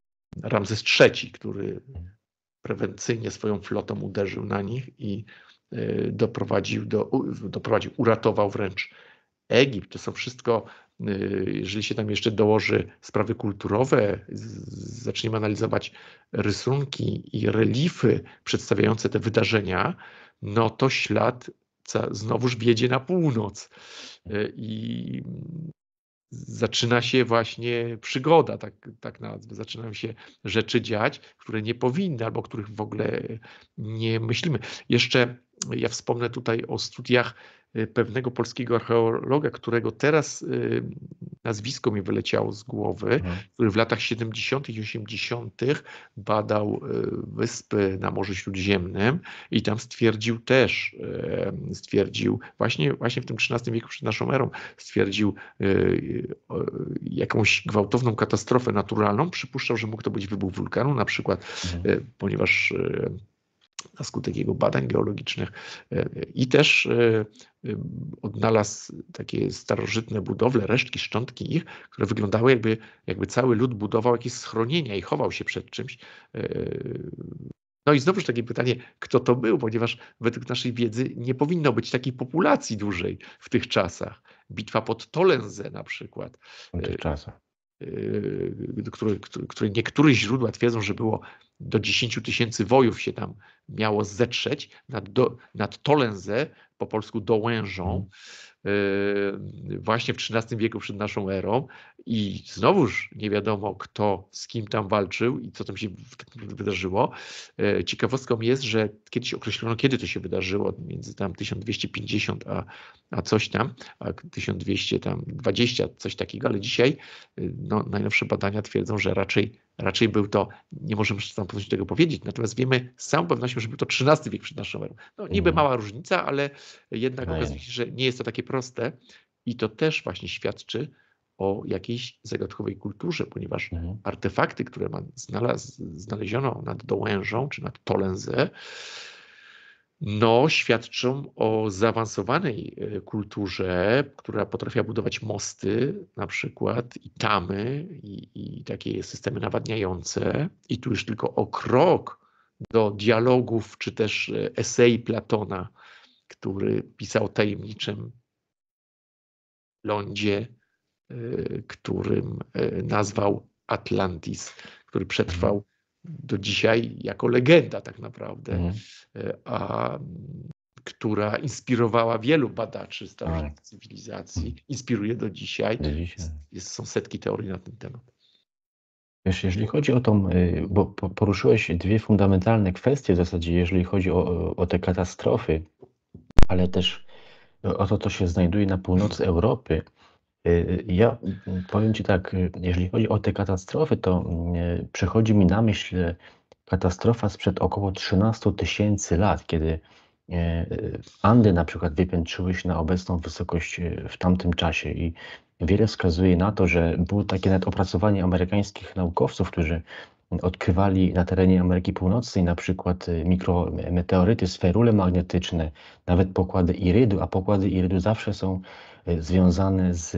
Ramzes trzeci, który prewencyjnie swoją flotą uderzył na nich i e, doprowadził do, u- doprowadził, uratował wręcz Egipt. To są wszystko, y, jeżeli się tam jeszcze dołoży sprawy kulturowe, z- zaczniemy analizować rysunki i reliefy przedstawiające te wydarzenia, no to ślad ca- znowuż wiedzie na północ. Y, I zaczyna się właśnie przygoda, tak, tak nazwę. Zaczynają się rzeczy dziać, które nie powinny, albo o których w ogóle nie myślimy. Jeszcze ja wspomnę tutaj o studiach y, pewnego polskiego archeologa, którego teraz y, nazwisko mi wyleciało z głowy, Mhm. który w latach siedemdziesiątych i osiemdziesiątych badał y, wyspy na Morzu Śródziemnym i tam stwierdził też, y, stwierdził właśnie, właśnie w tym trzynastym wieku przed naszą erą, stwierdził y, o- jakąś gwałtowną katastrofę naturalną. Przypuszczał, że mógł to być wybuch wulkanu na przykład, Mhm. y, ponieważ y, na skutek jego badań geologicznych y, i też y, y, odnalazł takie starożytne budowle, resztki, szczątki ich, które wyglądały jakby, jakby cały lud budował jakieś schronienia i chował się przed czymś. Y, No i znowuż takie pytanie, kto to był, ponieważ według naszej wiedzy nie powinno być takiej populacji dużej w tych czasach. Bitwa pod Tolenze na przykład, W tych czasach. yy, który, który, który niektóre źródła twierdzą, że było do dziesięciu tysięcy wojów się tam miało zetrzeć nad, do, nad Tolenzę, po polsku Dołężą, Mhm. yy, właśnie w trzynastym wieku przed naszą erą i znowuż nie wiadomo, kto z kim tam walczył i co tam się wydarzyło. Ciekawostką jest, że kiedyś określono, kiedy to się wydarzyło, między tam tysiąc dwieście pięćdziesiąt a, a coś tam, a tysiąc dwieście dwadzieścia, coś takiego, ale dzisiaj no, najnowsze badania twierdzą, że raczej, raczej był to, nie możemy z całą pewnością tego powiedzieć, natomiast wiemy z całą pewnością, że był to trzynasty wiek przed naszą erą. No niby Mhm. mała różnica, ale jednak Daje. okazuje się, że nie jest to takie proste i to też właśnie świadczy o jakiejś zagadkowej kulturze, ponieważ Mhm. artefakty, które ma znalaz, znaleziono nad Dołężą czy nad Tolęzę, no, świadczą o zaawansowanej kulturze, która potrafiła budować mosty na przykład i tamy i, i takie systemy nawadniające. I tu już tylko o krok do dialogów czy też esei Platona, który pisał o tajemniczym lądzie, którym nazwał Atlantis, który przetrwał Mhm. do dzisiaj jako legenda tak naprawdę, Mhm. a która inspirowała wielu badaczy starożytnych Tak. cywilizacji, inspiruje do dzisiaj. Do dzisiaj. Jest, są setki teorii na ten temat. Wiesz, jeżeli chodzi o tą, y, bo po- poruszyłeś dwie fundamentalne kwestie w zasadzie, jeżeli chodzi o, o- o te katastrofy, ale też o to, co się znajduje na północy Europy. Y, Ja mm, powiem Ci tak, y, jeżeli chodzi o te katastrofy, to y, przychodzi mi na myśl katastrofa sprzed około trzynastu tysięcy lat, kiedy y, y, Andy na przykład wypiętrzyły się na obecną wysokość y, w tamtym czasie i wiele wskazuje na to, że było takie nawet opracowanie amerykańskich naukowców, którzy odkrywali na terenie Ameryki Północnej na przykład y, mikrometeoryty, sferule magnetyczne, nawet pokłady irydu, a pokłady irydu zawsze są y, związane z,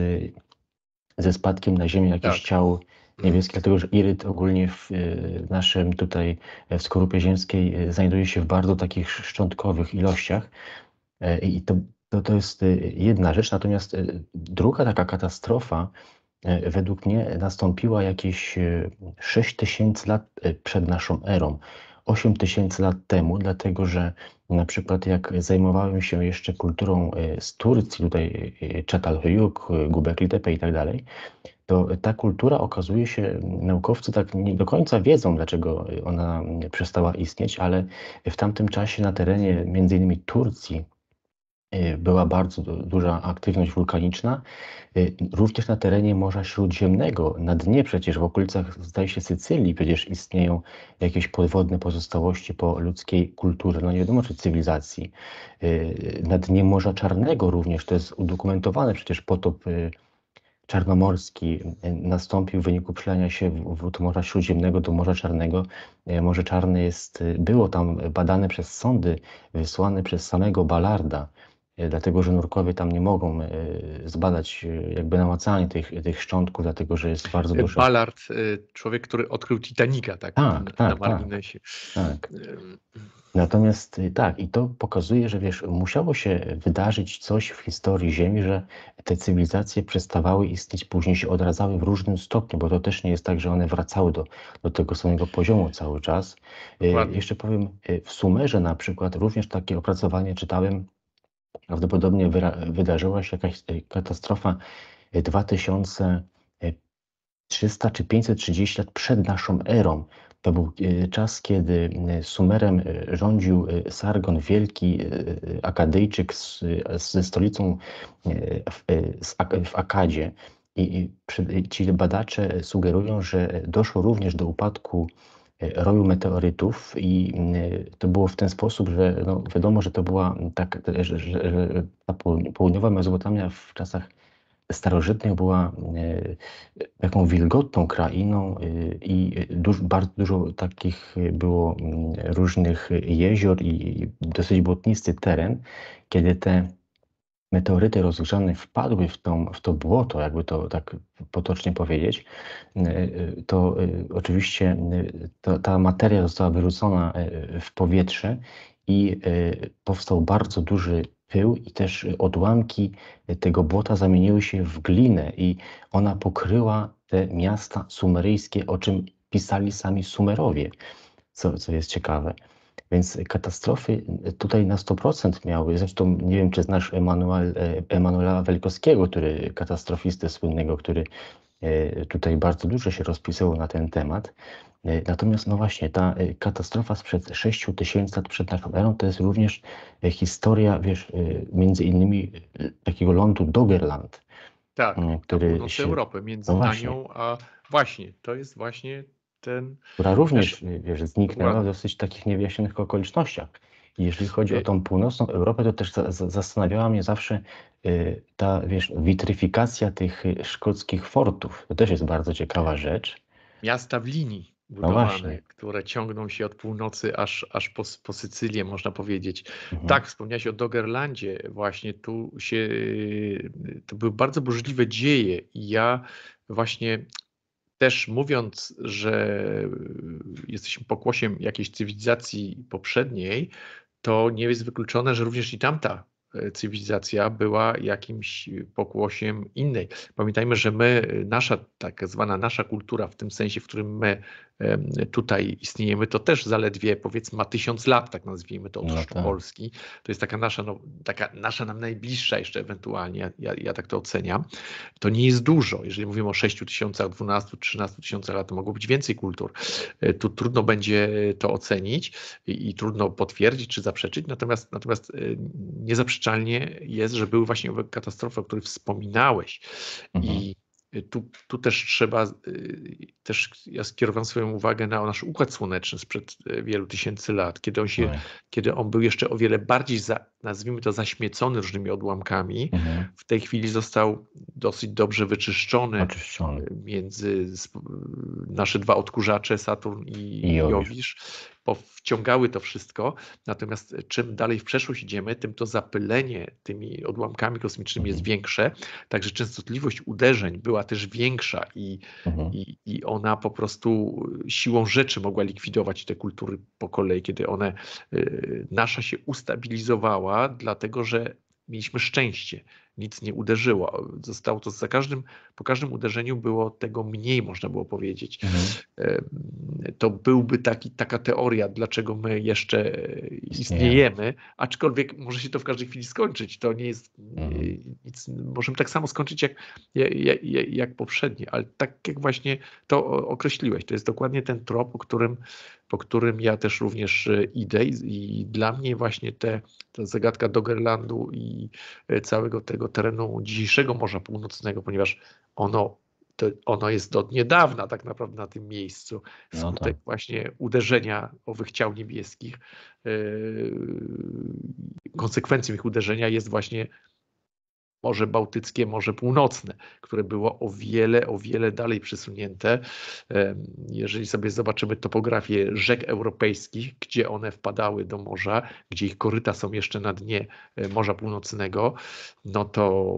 ze spadkiem na Ziemię jakichś Tak. ciał niebieskich, dlatego że iryd ogólnie w y, naszym tutaj w skorupie ziemskiej y, znajduje się w bardzo takich szczątkowych ilościach. E, I to, to, to jest y, jedna rzecz. Natomiast y, druga taka katastrofa e, według mnie nastąpiła jakieś e, sześć tysięcy lat e, przed naszą erą, osiem tysięcy lat temu, dlatego że na przykład jak zajmowałem się jeszcze kulturą e, z Turcji, tutaj e, Çatalhöyük, e, Göbekli Tepe i tak dalej, to ta kultura okazuje się, naukowcy tak nie do końca wiedzą, dlaczego ona przestała istnieć, ale w tamtym czasie na terenie między innymi Turcji y, była bardzo du- duża aktywność wulkaniczna, y, również na terenie Morza Śródziemnego, na dnie przecież, w okolicach, zdaje się, Sycylii przecież istnieją jakieś podwodne pozostałości po ludzkiej kulturze, no nie wiadomo czy cywilizacji. Y, Na dnie Morza Czarnego również, to jest udokumentowane, przecież potop y, czarnomorski y, nastąpił w wyniku przelania się w- wód Morza Śródziemnego do Morza Czarnego. Y, Morze Czarne jest, y, było tam badane przez sondy wysłane przez samego Ballarda, y, dlatego że nurkowie tam nie mogą y, zbadać y, jakby namacalnie tych, tych szczątków, dlatego że jest bardzo dużo. Ballard, człowiek, który odkrył Titanica, tak, Tak, na, na tak, tak, marginesie. tak. Natomiast y, tak, i to pokazuje, że wiesz, musiało się wydarzyć coś w historii Ziemi, że te cywilizacje przestawały istnieć, później się odradzały w różnym stopniu, bo to też nie jest tak, że one wracały do, do tego samego poziomu cały czas. Y, Dokładnie. Jeszcze powiem, y, w Sumerze na przykład również takie opracowanie czytałem, prawdopodobnie wyra- wydarzyła się jakaś y, katastrofa y, dwa tysiące trzysta czy pięćset trzydzieści lat przed naszą erą. To był e, czas, kiedy e, Sumerem e, rządził e, Sargon Wielki, e, Akadyjczyk z, ze stolicą e, w, e, z Ak- w Akadzie. I i przy- ci badacze sugerują, że doszło również do upadku e, roju meteorytów i e, to było w ten sposób, że no, wiadomo, że to była tak, że, że, że ta poł- południowa Mezopotamia w czasach starożytnych była e, taką wilgotną krainą e, i duż, bardzo dużo takich było mm, różnych jezior i dosyć błotnisty teren. Kiedy te meteoryty rozgrzane wpadły w, tą, w to błoto, jakby to tak potocznie powiedzieć, e, to e, oczywiście e, to, ta materia została wyrzucona e, w powietrze i e, powstał bardzo duży pył i też odłamki tego błota zamieniły się w glinę i ona pokryła te miasta sumeryjskie, o czym pisali sami Sumerowie, co, co jest ciekawe. Więc katastrofy tutaj na sto procent miały. Zresztą nie wiem, czy znasz Emanuel, Emanuela Welkowskiego, który katastrofistę słynnego, który Tutaj bardzo dużo się rozpisało na ten temat. Natomiast no właśnie, ta katastrofa sprzed sześciu tysięcy lat przed naszą erą to jest również historia, wiesz, między innymi takiego lądu Doggerland, Tak, na który północy się, Europy, no między właśnie, Danią a właśnie, to jest właśnie ten która też również, wiesz, to była zniknęła w dosyć takich niewyjaśnionych okolicznościach. I jeżeli chodzi o y, tą północną Europę, to też za, za, zastanawiała mnie zawsze y, ta, wiesz, witryfikacja tych y, szkockich fortów. To też jest bardzo ciekawa rzecz. miasta w linii No budowane, właśnie. które ciągną się od północy aż, aż po, po Sycylię, można powiedzieć. Mhm. Tak, wspomniałeś o Doggerlandzie, właśnie tu się, to były bardzo burzliwe dzieje i ja właśnie też mówiąc, że jesteśmy pokłosiem jakiejś cywilizacji poprzedniej, to nie jest wykluczone, że również i tamta cywilizacja była jakimś pokłosiem innej. Pamiętajmy, że my, nasza tak zwana nasza kultura, w tym sensie, w którym my tutaj istniejemy, to też zaledwie powiedzmy ma tysiąc lat, tak nazwijmy to, od No chrztu tak. Polski. To jest taka nasza, no, taka nasza nam najbliższa jeszcze ewentualnie, ja, ja tak to oceniam. To nie jest dużo. Jeżeli mówimy o sześciu tysiącach, dwunastu, trzynastu tysiącach lat, to mogło być więcej kultur. Tu trudno będzie to ocenić i, i trudno potwierdzić czy zaprzeczyć, natomiast, natomiast niezaprzeczalnie jest, że były właśnie owe katastrofy, o których wspominałeś. Mhm. I tu, tu też trzeba, też ja skierowałem swoją uwagę na nasz Układ Słoneczny sprzed wielu tysięcy lat, kiedy on się, Tak. kiedy on był jeszcze o wiele bardziej, za, nazwijmy to, zaśmiecony różnymi odłamkami. Mhm. W tej chwili został dosyć dobrze wyczyszczony Oczyszczony. między nasze dwa odkurzacze, Saturn i I Jowisz. Jowisz, powciągały to wszystko. Natomiast czym dalej w przeszłość idziemy, tym to zapylenie tymi odłamkami kosmicznymi Mhm. jest większe. Także częstotliwość uderzeń była też większa i, Mhm. i, i ona po prostu siłą rzeczy mogła likwidować te kultury po kolei, kiedy one, nasza się ustabilizowała, dlatego że mieliśmy szczęście. Nic nie uderzyło. Zostało to za każdym, po każdym uderzeniu było tego mniej, można było powiedzieć. Mhm. To byłby taki, taka teoria, dlaczego my jeszcze Istniejemy. istniejemy, aczkolwiek może się to w każdej chwili skończyć. To nie jest Mhm. nic, możemy tak samo skończyć jak, jak, jak poprzednie, ale tak jak właśnie to określiłeś, to jest dokładnie ten trop, po którym, po którym ja też również idę i, i dla mnie właśnie te, ta zagadka Doggerlandu i całego tego terenu dzisiejszego Morza Północnego, ponieważ ono, to ono jest od niedawna tak naprawdę na tym miejscu. Skutek No tak. właśnie uderzenia owych ciał niebieskich, yy, konsekwencją ich uderzenia jest właśnie Morze Bałtyckie, Morze Północne, które było o wiele, o wiele dalej przesunięte. Jeżeli sobie zobaczymy topografię rzek europejskich, gdzie one wpadały do morza, gdzie ich koryta są jeszcze na dnie Morza Północnego, no to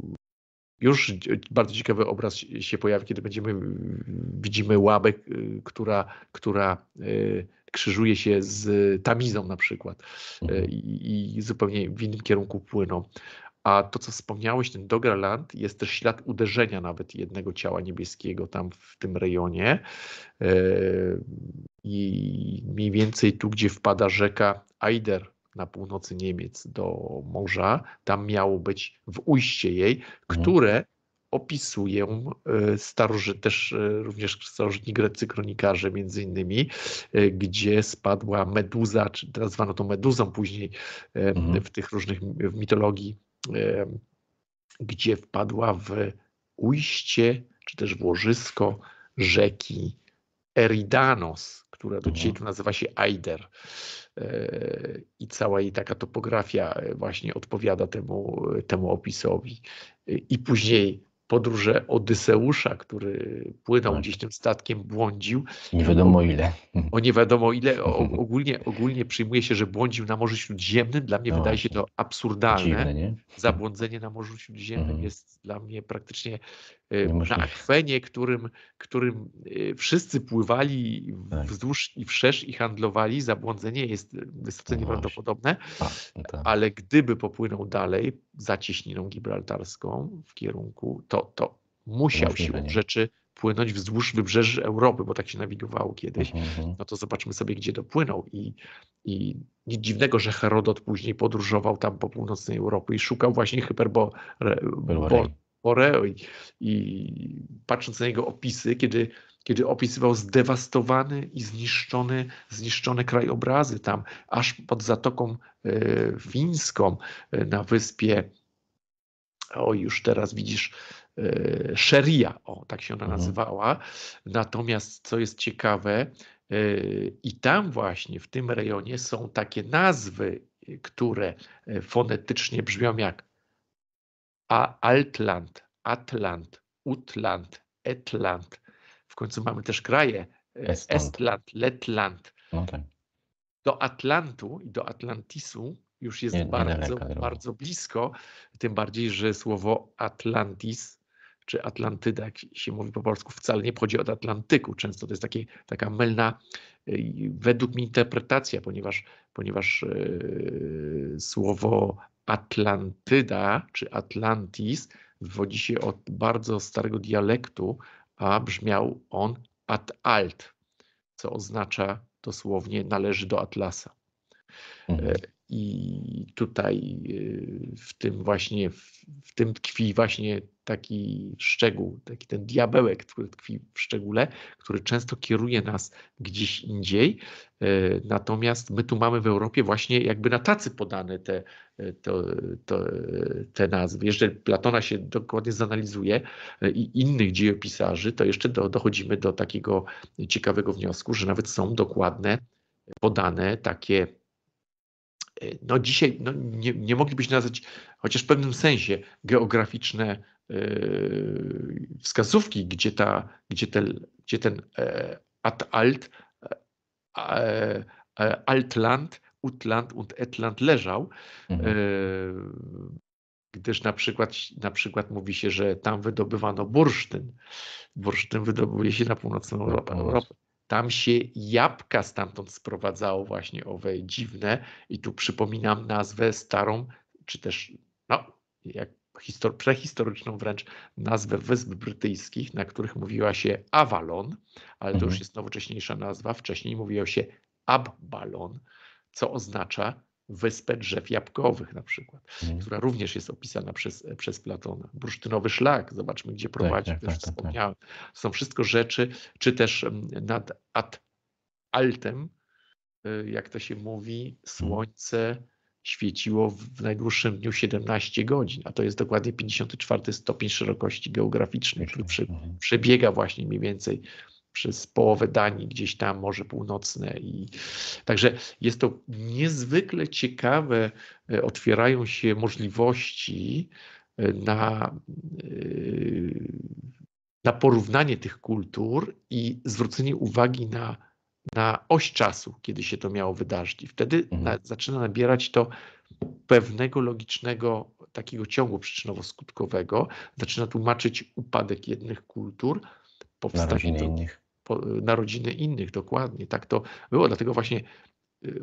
już bardzo ciekawy obraz się pojawi, kiedy będziemy, widzimy łabę, która, która krzyżuje się z Tamizą na przykład Mhm. i, i zupełnie w innym kierunku płyną. A to, co wspomniałeś, ten Doggerland, jest też ślad uderzenia nawet jednego ciała niebieskiego tam w tym rejonie. I mniej więcej tu, gdzie wpada rzeka Eider na północy Niemiec do morza, tam miało być w ujście jej, Mhm. które opisują starożytni, też również starożytni greccy kronikarze między innymi, gdzie spadła meduza, czy teraz zwano to meduzą później Mhm. w tych różnych w mitologii, gdzie wpadła w ujście, czy też w łożysko rzeki Eridanos, która do dzisiaj Mhm. tu nazywa się Eider. I cała jej taka topografia właśnie odpowiada temu, temu opisowi. I później podróże Odyseusza, który płynął Tak. gdzieś tym statkiem, błądził. Nie I wiadomo o, ile. o nie wiadomo ile, o, ogólnie, ogólnie przyjmuje się, że błądził na Morzu Śródziemnym. Dla mnie No wydaje się właśnie. to absurdalne. Dziwne, nie? Zabłądzenie na Morzu Śródziemnym Mhm. jest dla mnie praktycznie na Niemożliwe. akwenie, którym, którym wszyscy pływali Tak. wzdłuż i wszerz i handlowali. Zabłądzenie jest wysoce No nieprawdopodobne, A, no tak. ale gdyby popłynął dalej za cieśniną gibraltarską w kierunku, to, to musiał Możliwe, siłą nie? rzeczy płynąć wzdłuż wybrzeży Europy, bo tak się nawigowało kiedyś. Mhm. Mhm. No to zobaczmy sobie, gdzie dopłynął. I, i nic dziwnego, że Herodot później podróżował tam po północnej Europie i szukał właśnie Hyperbo, bo, Rei. Boreo i, i patrząc na jego opisy, kiedy, kiedy opisywał zdewastowany i zniszczony, zniszczone krajobrazy tam, aż pod Zatoką e, Fińską, e, na wyspie, o już teraz widzisz, e, Sheria, o tak się ona Mhm. nazywała. Natomiast co jest ciekawe, e, i tam właśnie w tym rejonie są takie nazwy, które e, fonetycznie brzmią jak a Altland, Atlant, Utland, Etland. W końcu mamy też kraje e, Estland. Estland, Lettland. No tak, Do Atlantu i do Atlantisu już jest nie, bardzo, niedaleka droga. bardzo blisko, tym bardziej, że słowo Atlantis czy Atlantyda, jak się mówi po polsku, wcale nie pochodzi od Atlantyku. Często to jest takie, taka mylna e, według mnie interpretacja, ponieważ, ponieważ e, słowo Atlantyda czy Atlantis wywodzi się od bardzo starego dialektu, a brzmiał on at-alt, co oznacza dosłownie należy do Atlasa. Mhm. I tutaj w tym właśnie, w tym tkwi właśnie taki szczegół, taki ten diabełek, który tkwi w szczególe, który często kieruje nas gdzieś indziej. Natomiast my tu mamy w Europie właśnie jakby na tacy podane te, te, te, te nazwy. Jeżeli Platona się dokładnie zanalizuje i innych dziejopisarzy, to jeszcze do, dochodzimy do takiego ciekawego wniosku, że nawet są dokładne, podane takie, no dzisiaj no nie, nie moglibyśmy nazwać, chociaż w pewnym sensie, geograficzne yy, wskazówki, gdzie, ta, gdzie, te, gdzie ten e, At-Alt, e, e, Altland, Utland und Etland leżał, Mhm. yy, gdyż na przykład, na przykład mówi się, że tam wydobywano bursztyn. Bursztyn wydobuje się na północną Europę. Europę. Tam się jabłka stamtąd sprowadzało właśnie owe dziwne i tu przypominam nazwę starą, czy też no, jak histor- prehistoryczną wręcz nazwę Wysp Brytyjskich, na których mówiła się Avalon, ale to Mhm. już jest nowocześniejsza nazwa. Wcześniej mówiło się Abbalon, co oznacza Wyspę Drzew Jabłkowych na przykład, Mhm. która również jest opisana przez, przez Platona. Bursztynowy szlak, zobaczmy gdzie prowadzi, tak, też tak, tak, tak. wspomniałem. Są wszystko rzeczy, czy też mm, nad ad altem, y, jak to się mówi, słońce świeciło w najdłuższym dniu siedemnaście godzin, a to jest dokładnie pięćdziesiąty czwarty stopień szerokości geograficznej, który przy, Mhm. przebiega właśnie mniej więcej przez połowę Danii, gdzieś tam Morze Północne. I także jest to niezwykle ciekawe, e, otwierają się możliwości e, na, e, na porównanie tych kultur i zwrócenie uwagi na, na oś czasu, kiedy się to miało wydarzyć. I wtedy Mhm. na, zaczyna nabierać to pewnego logicznego takiego ciągu przyczynowo-skutkowego, zaczyna tłumaczyć upadek jednych kultur, powstanie Narodziny dru- innych. po- narodziny innych, dokładnie. Tak to było, dlatego właśnie y,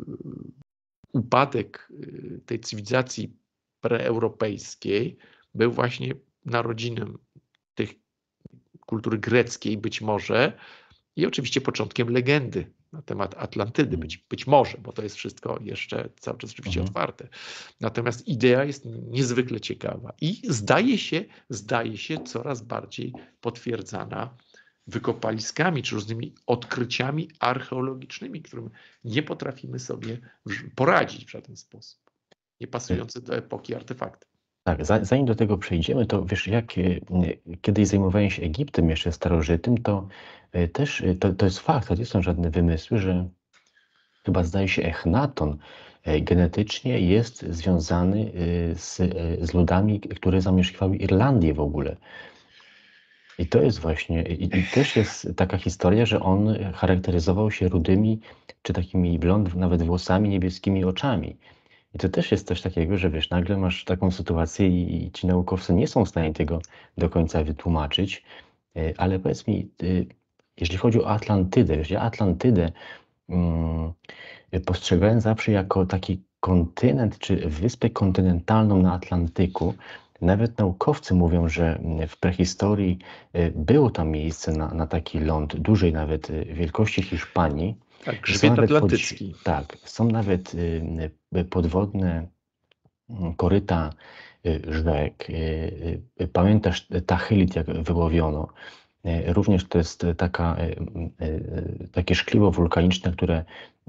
upadek y, tej cywilizacji preeuropejskiej był właśnie narodzinem tych kultury greckiej być może i oczywiście początkiem legendy na temat Atlantydy, być, być może, bo to jest wszystko jeszcze cały czas oczywiście Mhm. otwarte. Natomiast idea jest niezwykle ciekawa i zdaje się, zdaje się coraz bardziej potwierdzana wykopaliskami czy różnymi odkryciami archeologicznymi, którym nie potrafimy sobie poradzić w żaden sposób. Nie pasujące do epoki artefakty. Tak, za- zanim do tego przejdziemy, to wiesz, jak e, kiedyś zajmowałem się Egiptem jeszcze starożytnym, to e, też e, to, to jest fakt, to nie są żadne wymysły, że chyba zdaje się Echnaton e, genetycznie jest związany e, z, e, z ludami, które zamieszkiwały Irlandię w ogóle. I to jest właśnie, i, i też jest taka historia, że on charakteryzował się rudymi, czy takimi blond, nawet włosami, niebieskimi oczami. I to też jest coś takiego, że wiesz, nagle masz taką sytuację i, i ci naukowcy nie są w stanie tego do końca wytłumaczyć. E, Ale powiedz mi, y, jeżeli chodzi o Atlantydę, wiesz, ja Atlantydę mm, postrzegałem zawsze jako taki kontynent, czy wyspę kontynentalną na Atlantyku. Nawet naukowcy mówią, że w prehistorii y, było tam miejsce na, na taki ląd, dużej nawet y, wielkości Hiszpanii. Tak, Są grzbiet nawet podzi- atlantycki. tak, są nawet y, y, podwodne mm, koryta y, rzek. Y, y, Pamiętasz Tachylit, jak wyłowiono? Y, Również to jest taka, y, y, y, takie szkliwo wulkaniczne, które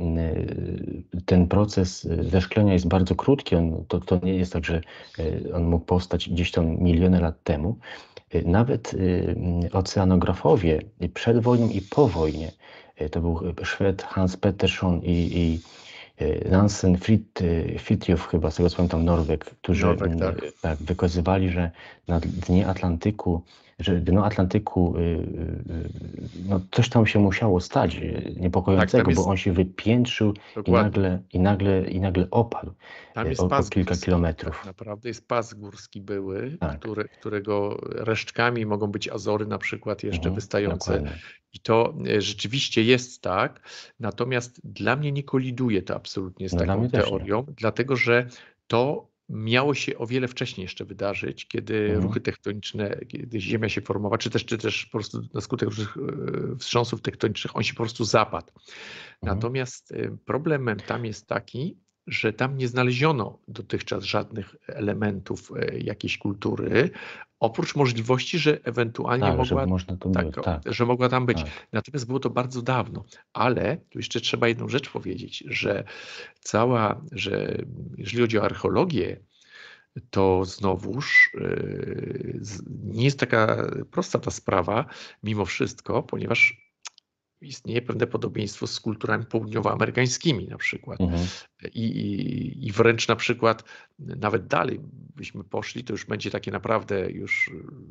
y, ten proces zeszklenia jest bardzo krótki. On, to, to nie jest tak, że y, on mógł powstać gdzieś tam miliony lat temu. Y, Nawet y, oceanografowie i przed wojną i po wojnie, y, to był Szwed Hans Petersson i, i y, Nansen Frid, y, Fritjof, chyba z tego co pamiętam, Norweg, którzy Norweg, mm, tak. tak, wykazywali, że na dnie Atlantyku, że dno Atlantyku, y, y, y, no coś tam się musiało stać y, Tak, tam niepokojącego, bo jest on się wypiętrzył i dokładnie. nagle, i nagle, i nagle opadł Tam y, jest o, o pas kilka górski, tak kilometrów. naprawdę jest pas górski były, Tak, który, którego resztkami mogą być Azory na przykład jeszcze mhm, wystające. dokładnie. I to e, rzeczywiście jest tak, natomiast dla mnie nie koliduje to absolutnie z No dla mnie taką też nie. teorią, dlatego że to miało się o wiele wcześniej jeszcze wydarzyć, kiedy Mhm, ruchy tektoniczne, kiedy Ziemia się formowała, czy też, czy też po prostu na skutek różnych e, wstrząsów tektonicznych on się po prostu zapadł. mhm. Natomiast y, problemem tam jest taki, że tam nie znaleziono dotychczas żadnych elementów y, jakiejś kultury, oprócz możliwości, że ewentualnie Tak, żeby mogła, można to było, tak, tak, że mogła tam być. tak. Natomiast było to bardzo dawno. Ale tu jeszcze trzeba jedną rzecz powiedzieć, że cała, że jeżeli chodzi o archeologię, to znowuż y, z- nie jest taka prosta ta sprawa, mimo wszystko, ponieważ istnieje pewne podobieństwo z kulturami południowoamerykańskimi na przykład. Mhm, I, i, I wręcz na przykład nawet dalej byśmy poszli, to już będzie takie naprawdę już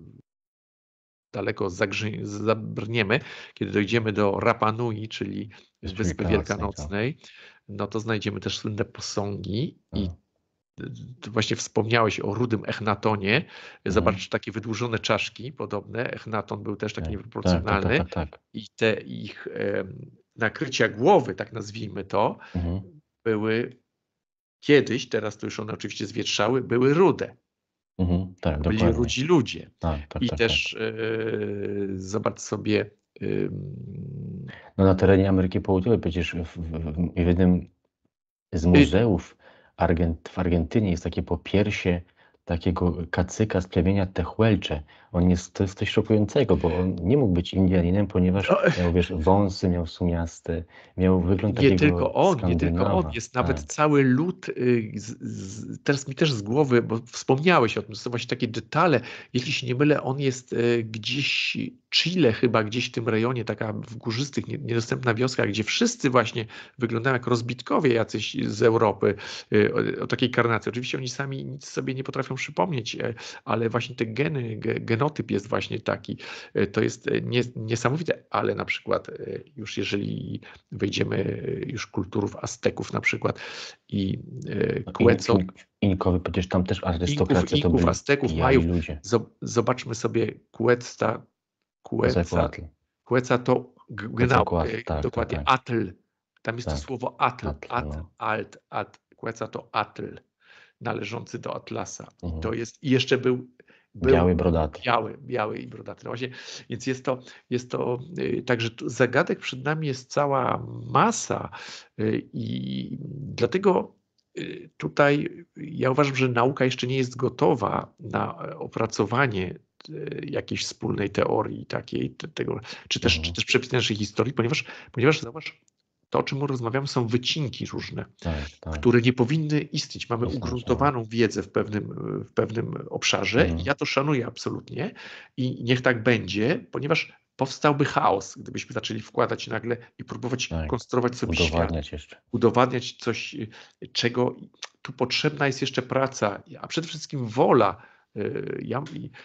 daleko zagrzy- zabrniemy, kiedy dojdziemy do Rapa Nui, czyli jest Wyspy Wielkanocnej, tak. Wielkanocnej, no to znajdziemy też słynne posągi i Tak. ty właśnie wspomniałeś o rudym Echnatonie. Mhm, Zobacz, takie wydłużone czaszki podobne. Echnaton był też taki tak, tak, tak, tak, nieproporcjonalny tak, tak. i te ich em, nakrycia głowy, tak nazwijmy to, Mhm, były kiedyś, teraz to już one oczywiście zwietrzały, były rude. mhm, tak, To byli dokładnie. rudzi ludzie. Tak, tak, I tak, tak. też e, zobacz sobie, em, No na terenie Ameryki Południowej przecież w, w, w w jednym z y, muzeów Argent, w Argentynie jest takie popiersie takiego kacyka z plemienia Tehuelche. On jest, to jest coś szokującego, bo on nie mógł być Indianinem, ponieważ no, miał, wiesz, wąsy, miał sumiaste, miał wygląd nie takiego tylko on, nie tylko on, Skandynawa. jest nawet Tak. cały lud, y, z, z, teraz mi też z głowy, bo wspomniałeś o tym, to są właśnie takie detale, jeśli się nie mylę, on jest y, gdzieś, Chile chyba, gdzieś w tym rejonie, taka w górzystych, nie- niedostępna wioska, gdzie wszyscy właśnie wyglądają jak rozbitkowie jacyś z Europy, y, o, o takiej karnacji. Oczywiście oni sami nic sobie nie potrafią przypomnieć, e, ale właśnie te geny, ge, genotyp jest właśnie taki. E, To jest e, nie, niesamowite, ale na przykład e, już jeżeli wejdziemy e, już kulturów Azteków na przykład i e, No, In, Quetzal, in, Inkowie, przecież tam też Inków, arystokracja to Inków, byli Azteków, biali Majów, ludzie. Zob- zobaczmy sobie Quetzta, Quetzal, Quetzalcoatl. Quetzal to g- genau, Quetzalcoatl, e, tak, tak, dokładnie tak, Atl. Tam jest to tak. słowo Atl, Atl, Atl, no. Alt, At, Quetzal to Atl, należący do Atlasa. I to Mhm. jest, i jeszcze był, był Biały, brodaty. biały, biały i brodaty. No właśnie, więc jest to, jest to y, także tu zagadek przed nami jest cała masa y, i dlatego y, tutaj ja uważam, że nauka jeszcze nie jest gotowa na e, opracowanie y, jakiejś wspólnej teorii takiej, te- tego, czy też, czy Mhm. też przepisy naszej historii, ponieważ, ponieważ zauważ, to, o czym rozmawiamy, są wycinki różne, Tak, tak. które nie powinny istnieć. Mamy Nie są, są. ugruntowaną wiedzę w pewnym, w pewnym obszarze. Mhm. Ja to szanuję absolutnie i niech tak będzie, ponieważ powstałby chaos, gdybyśmy zaczęli wkładać nagle i próbować Tak. konstruować sobie świat, Udowadniać jeszcze. udowadniać coś, czego tu potrzebna jest jeszcze praca, a przede wszystkim wola. Y, Ja,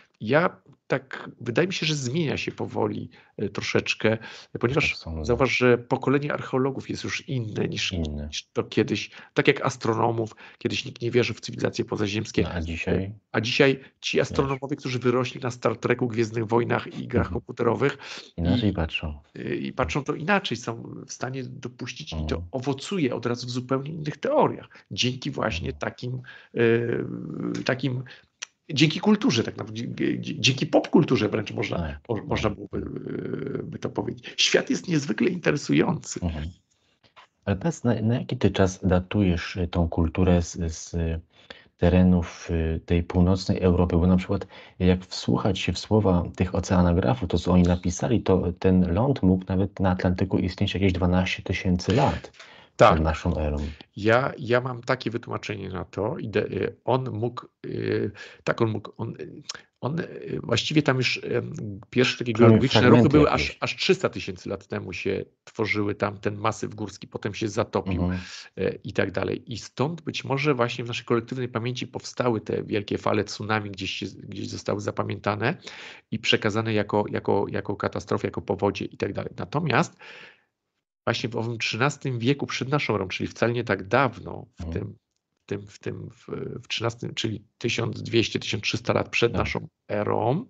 ja tak, wydaje mi się, że zmienia się powoli y, troszeczkę, ponieważ Tak sądzę. zauważ, że pokolenie archeologów jest już inne niż, Inne. niż to kiedyś, tak jak astronomów, kiedyś nikt nie wierzył w cywilizacje pozaziemskie, No, a dzisiaj a dzisiaj ci astronomowie, którzy wyrośli na Star Treku, Gwiezdnych Wojnach i grach Mhm. komputerowych inaczej i, patrzą. i patrzą to inaczej, są w stanie dopuścić i to Mhm. owocuje od razu w zupełnie innych teoriach. Dzięki właśnie Mhm. takim, y, takim dzięki kulturze, tak naprawdę, dzie- dzięki popkulturze wręcz można, Tak, mo- tak. można byłoby y, by to powiedzieć. Świat jest niezwykle interesujący. Mhm. Ale powiedz, na, na jaki ty czas datujesz y, tą kulturę z, z terenów y, tej północnej Europy, bo na przykład jak wsłuchać się w słowa tych oceanografów, to co oni napisali, to ten ląd mógł nawet na Atlantyku istnieć jakieś dwanaście tysięcy lat przed Tak, naszą erą. ja, ja mam takie wytłumaczenie na to. Ide- y, On mógł, y, tak, on mógł, on, y, on y, właściwie tam już em, pierwsze takie Przynajmniej geologiczne ruchy fragmenty były aż, jakieś. aż trzysta tysięcy lat temu się tworzyły tam ten masyw górski, potem się zatopił Mhm. e, i tak dalej. I stąd być może właśnie w naszej kolektywnej pamięci powstały te wielkie fale tsunami, gdzieś, się, gdzieś zostały zapamiętane i przekazane jako, jako, jako katastrofy, jako powodzie i tak dalej. Natomiast właśnie w owym trzynastym wieku przed naszą erą, czyli wcale nie tak dawno, w Mhm. tym, w tym, w tym w, w trzynastym, czyli tysiąc dwieście do tysiąc trzysta lat przed Tak. naszą erą,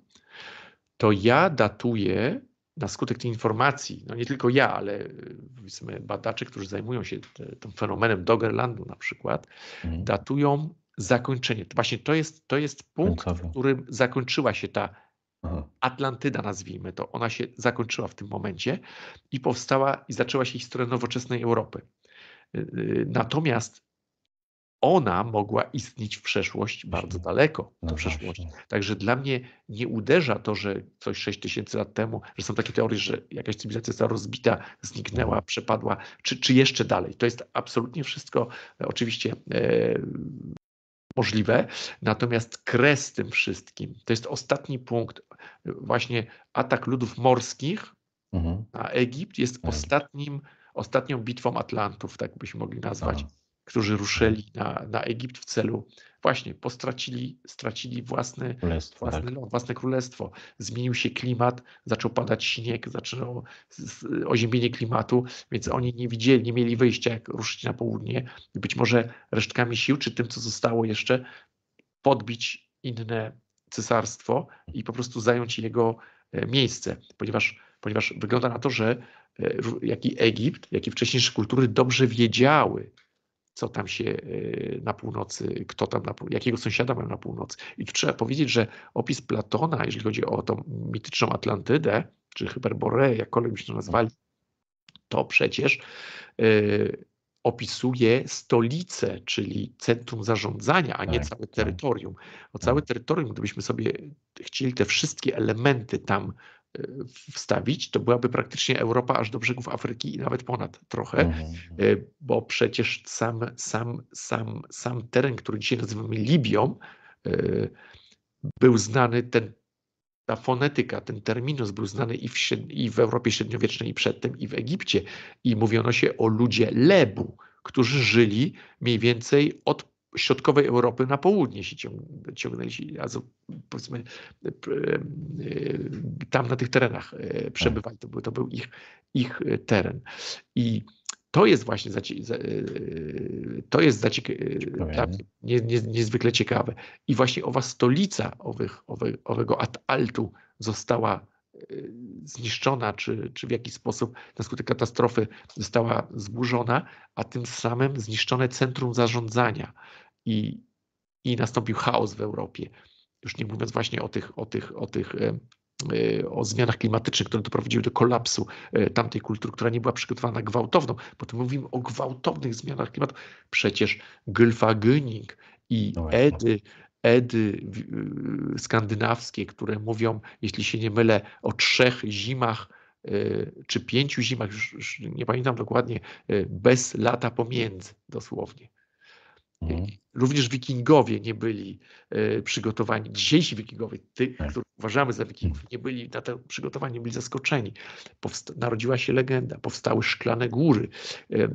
to ja datuję na skutek tej informacji, no nie tylko ja, ale y, powiedzmy badacze, którzy zajmują się te, tym fenomenem Doggerlandu na przykład, Mhm. datują zakończenie. To właśnie to jest, to jest punkt, Końcowy. w którym zakończyła się ta Aha. Atlantyda, nazwijmy to. Ona się zakończyła w tym momencie i powstała i zaczęła się historia nowoczesnej Europy. Y, y, Natomiast ona mogła istnieć w przeszłość bardzo Właśnie. daleko No do przeszłości. właśnie. Także dla mnie nie uderza to, że coś sześć tysięcy lat temu, że są takie teorie, że jakaś cywilizacja została rozbita, zniknęła, Mhm. przepadła, czy, czy jeszcze dalej. To jest absolutnie wszystko e, oczywiście e, możliwe, natomiast kres tym wszystkim, to jest ostatni punkt, właśnie atak ludów morskich Mhm. na Egipt jest Na Egipt. ostatnim, ostatnią bitwą Atlantów, tak byśmy mogli nazwać, Aha. którzy ruszyli na, na Egipt w celu właśnie, postracili stracili własny, Królestwo, własny tak. ląd, własne królestwo. Zmienił się klimat, zaczął padać śnieg, zaczęło z- z- oziębienie klimatu, więc oni nie widzieli, nie mieli wyjścia, jak ruszyć na południe i być może resztkami sił, czy tym, co zostało jeszcze, podbić inne cesarstwo i po prostu zająć jego e, miejsce, ponieważ, ponieważ wygląda na to, że e, ró- jak i Egipt, jak i wcześniejsze kultury dobrze wiedziały, co tam się e, na północy, kto tam, na, pół- jakiego sąsiada mają na północy. I tu trzeba powiedzieć, że opis Platona, jeżeli chodzi o tą mityczną Atlantydę, czy Hyperboreę, jakkolwiek byśmy to nazwali, to przecież e, opisuje stolicę, czyli centrum zarządzania, a nie Tak, całe tak. terytorium. O całe Tak. terytorium, gdybyśmy sobie chcieli te wszystkie elementy tam e, wstawić, to byłaby praktycznie Europa aż do brzegów Afryki i nawet ponad trochę, Mhm. e, bo przecież sam, sam, sam, sam teren, który dzisiaj nazywamy Libią, e, był znany, ten ta fonetyka, ten terminus był znany i w, śred- i w Europie średniowiecznej, i przedtem, i w Egipcie. I mówiono się o ludzie Lebu, którzy żyli mniej więcej od środkowej Europy na południe się ciąg- ciągnęli, się, a z- powiedzmy e, e, tam na tych terenach e, przebywali. To był, to był ich, ich e, teren. I to jest właśnie zacie- za- e, to jest zacieka- Ciekawe, dla nie? mnie nie, nie, niezwykle ciekawe. I właśnie owa stolica owych, owe, owego At-Altu została y, zniszczona, czy, czy w jakiś sposób na skutek katastrofy została zburzona, a tym samym zniszczone centrum zarządzania i, i nastąpił chaos w Europie. Już nie mówiąc właśnie o tych, o tych, o tych e, e, o zmianach klimatycznych, które doprowadziły do kolapsu e, tamtej kultury, która nie była przygotowana gwałtowną. Potem mówimy o gwałtownych zmianach klimatu. Przecież Gylfaginning i No właśnie. Edy, Edy w- y, skandynawskie, które mówią, jeśli się nie mylę, o trzech zimach y, czy pięciu zimach, już, już nie pamiętam dokładnie, y, bez lata pomiędzy dosłownie. Mhm. Również wikingowie nie byli e, przygotowani, dzisiejsi wikingowie, tych, Tak. których uważamy za wikingów, nie byli na to przygotowani, nie byli zaskoczeni. Powsta- narodziła się legenda, powstały szklane góry. E, e,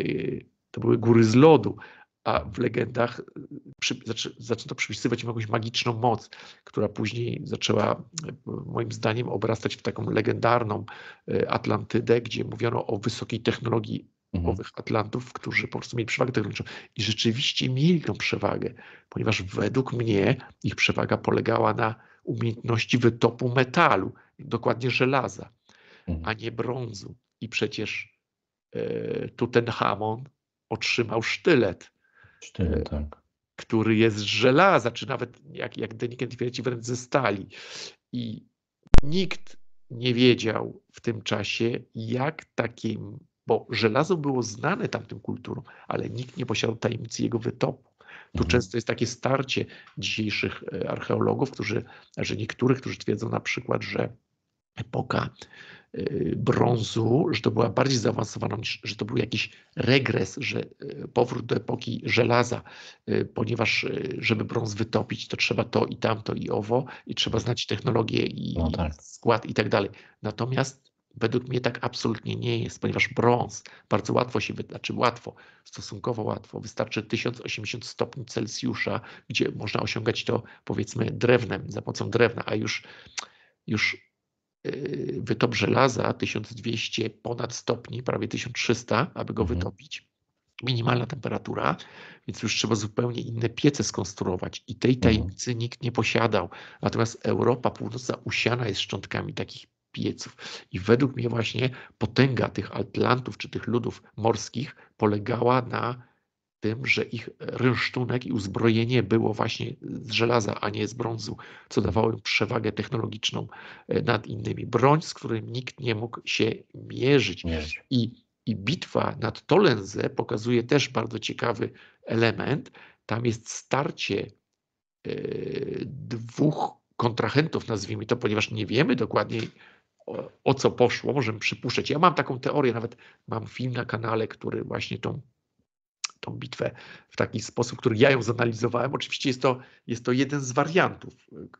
to były góry z lodu, a w legendach e, przy, zaczę, zaczęto przypisywać im jakąś magiczną moc, która później zaczęła, e, moim zdaniem, obrastać w taką legendarną e, Atlantydę, gdzie mówiono o wysokiej technologii Mhm. owych Atlantów, którzy po prostu mieli przewagę technologiczną. I rzeczywiście mieli tą przewagę, ponieważ według mnie ich przewaga polegała na umiejętności wytopu metalu, dokładnie żelaza, Mhm. a nie brązu. I przecież e, Tutenchamon otrzymał sztylet, Sztylet, tak. który jest z żelaza, czy nawet jak, jak Deniken twierdzi, wręcz ze stali. I nikt nie wiedział w tym czasie, jak takim, bo żelazo było znane tamtym kulturom, ale nikt nie posiadał tajemnicy jego wytopu. Tu Mhm. często jest takie starcie dzisiejszych e, archeologów, którzy, że niektórych, którzy twierdzą na przykład, że epoka y, brązu, że to była bardziej zaawansowana, niż, że to był jakiś regres, że y, powrót do epoki żelaza, y, ponieważ y, żeby brąz wytopić, to trzeba to i tamto i owo i trzeba znać technologię No i tak. skład i tak dalej. Natomiast według mnie tak absolutnie nie jest, ponieważ brąz bardzo łatwo się, wy- znaczy łatwo, stosunkowo łatwo, wystarczy tysiąc osiemdziesiąt stopni Celsjusza, gdzie można osiągać to powiedzmy drewnem, za pomocą drewna, a już już yy, wytop żelaza tysiąc dwieście ponad stopni, prawie tysiąc trzysta, aby go Mhm. wytopić. Minimalna temperatura, więc już trzeba zupełnie inne piece skonstruować i tej Mhm. tajemnicy nikt nie posiadał. Natomiast Europa Północna usiana jest szczątkami takich pieców i według mnie właśnie potęga tych Atlantów czy tych ludów morskich polegała na tym, że ich rynsztunek i uzbrojenie było właśnie z żelaza, a nie z brązu, co dawało im przewagę technologiczną e, nad innymi. Broń, z którym nikt nie mógł się mierzyć. Mierzyć. I, i bitwa nad Tolensę pokazuje też bardzo ciekawy element. Tam jest starcie e, dwóch kontrahentów, nazwijmy to, ponieważ nie wiemy dokładnie o, o co poszło, możemy przypuszczać. Ja mam taką teorię, nawet mam film na kanale, który właśnie tą tą bitwę w taki sposób, który ja ją zanalizowałem. Oczywiście jest to, jest to jeden z wariantów.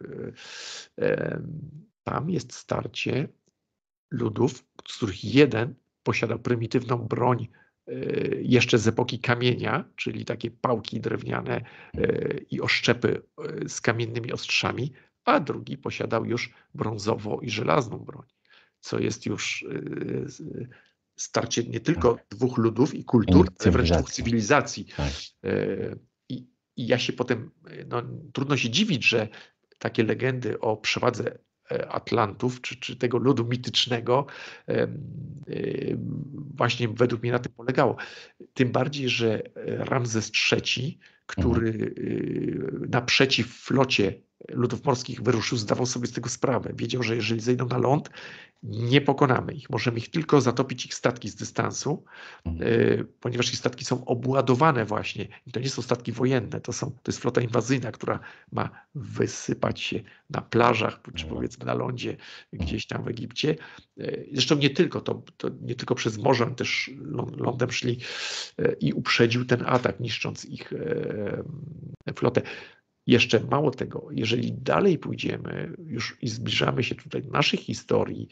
Tam jest starcie ludów, z których jeden posiadał prymitywną broń e, jeszcze z epoki kamienia, czyli takie pałki drewniane e, i oszczepy e, z kamiennymi ostrzami, a drugi posiadał już brązową i żelazną broń, co jest już e, starcie nie tylko dwóch ludów i kultur, Innych ale wręcz dwóch cywilizacji. cywilizacji. Tak. E, I, i ja się potem, no, trudno się dziwić, że takie legendy o przewadze e, Atlantów, czy, czy tego ludu mitycznego, e, e, właśnie według mnie na tym polegało. Tym bardziej, że Ramzes trzeci, który mhm. naprzeciw flocie ludów morskich wyruszył, zdawał sobie z tego sprawę. Wiedział, że jeżeli zejdą na ląd, nie pokonamy ich. Możemy ich tylko zatopić ich statki z dystansu, Mhm. ponieważ ich statki są obładowane właśnie. I to nie są statki wojenne, to, są, to jest flota inwazyjna, która ma wysypać się na plażach, czy powiedzmy na lądzie gdzieś tam w Egipcie. Zresztą nie tylko, to, to nie tylko przez morze, oni też lądem szli i uprzedził ten atak, niszcząc ich flotę. Jeszcze mało tego, jeżeli dalej pójdziemy już i zbliżamy się tutaj do naszej historii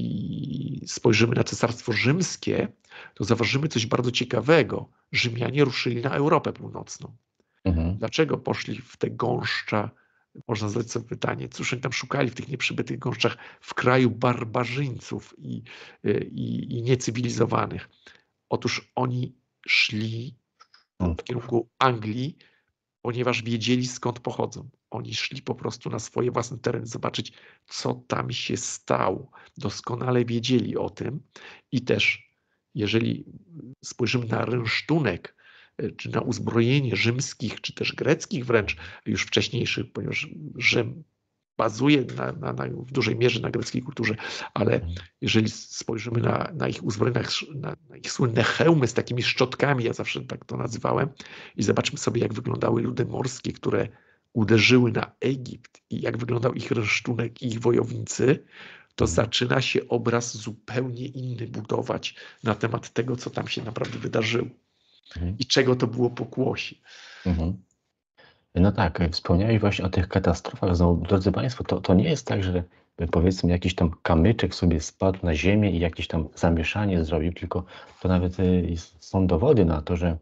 i spojrzymy na Cesarstwo Rzymskie, to zauważymy coś bardzo ciekawego. Rzymianie ruszyli na Europę Północną. Mhm. Dlaczego poszli w te gąszcza? Można zadać sobie pytanie, cóż oni tam szukali w tych nieprzybytych gąszczach w kraju barbarzyńców i, i, i niecywilizowanych. Otóż oni szli w kierunku Anglii, ponieważ wiedzieli, skąd pochodzą. Oni szli po prostu na swoje własne tereny zobaczyć, co tam się stało. Doskonale wiedzieli o tym i też, jeżeli spojrzymy na rynsztunek, czy na uzbrojenie rzymskich, czy też greckich wręcz, już wcześniejszych, ponieważ Rzym bazuje na, na, na, w dużej mierze na greckiej kulturze, ale jeżeli spojrzymy na, na ich uzbrojenie, na, na ich słynne hełmy z takimi szczotkami, ja zawsze tak to nazywałem, i zobaczmy sobie, jak wyglądały ludy morskie, które uderzyły na Egipt i jak wyglądał ich rynsztunek i ich wojownicy, to mhm. zaczyna się obraz zupełnie inny budować na temat tego, co tam się naprawdę wydarzyło mhm. i czego to było pokłosie. Mhm. No tak, wspomniałeś właśnie o tych katastrofach. Znowu, drodzy Państwo, to, to nie jest tak, że powiedzmy jakiś tam kamyczek sobie spadł na ziemię i jakieś tam zamieszanie zrobił, tylko to nawet są dowody na to, że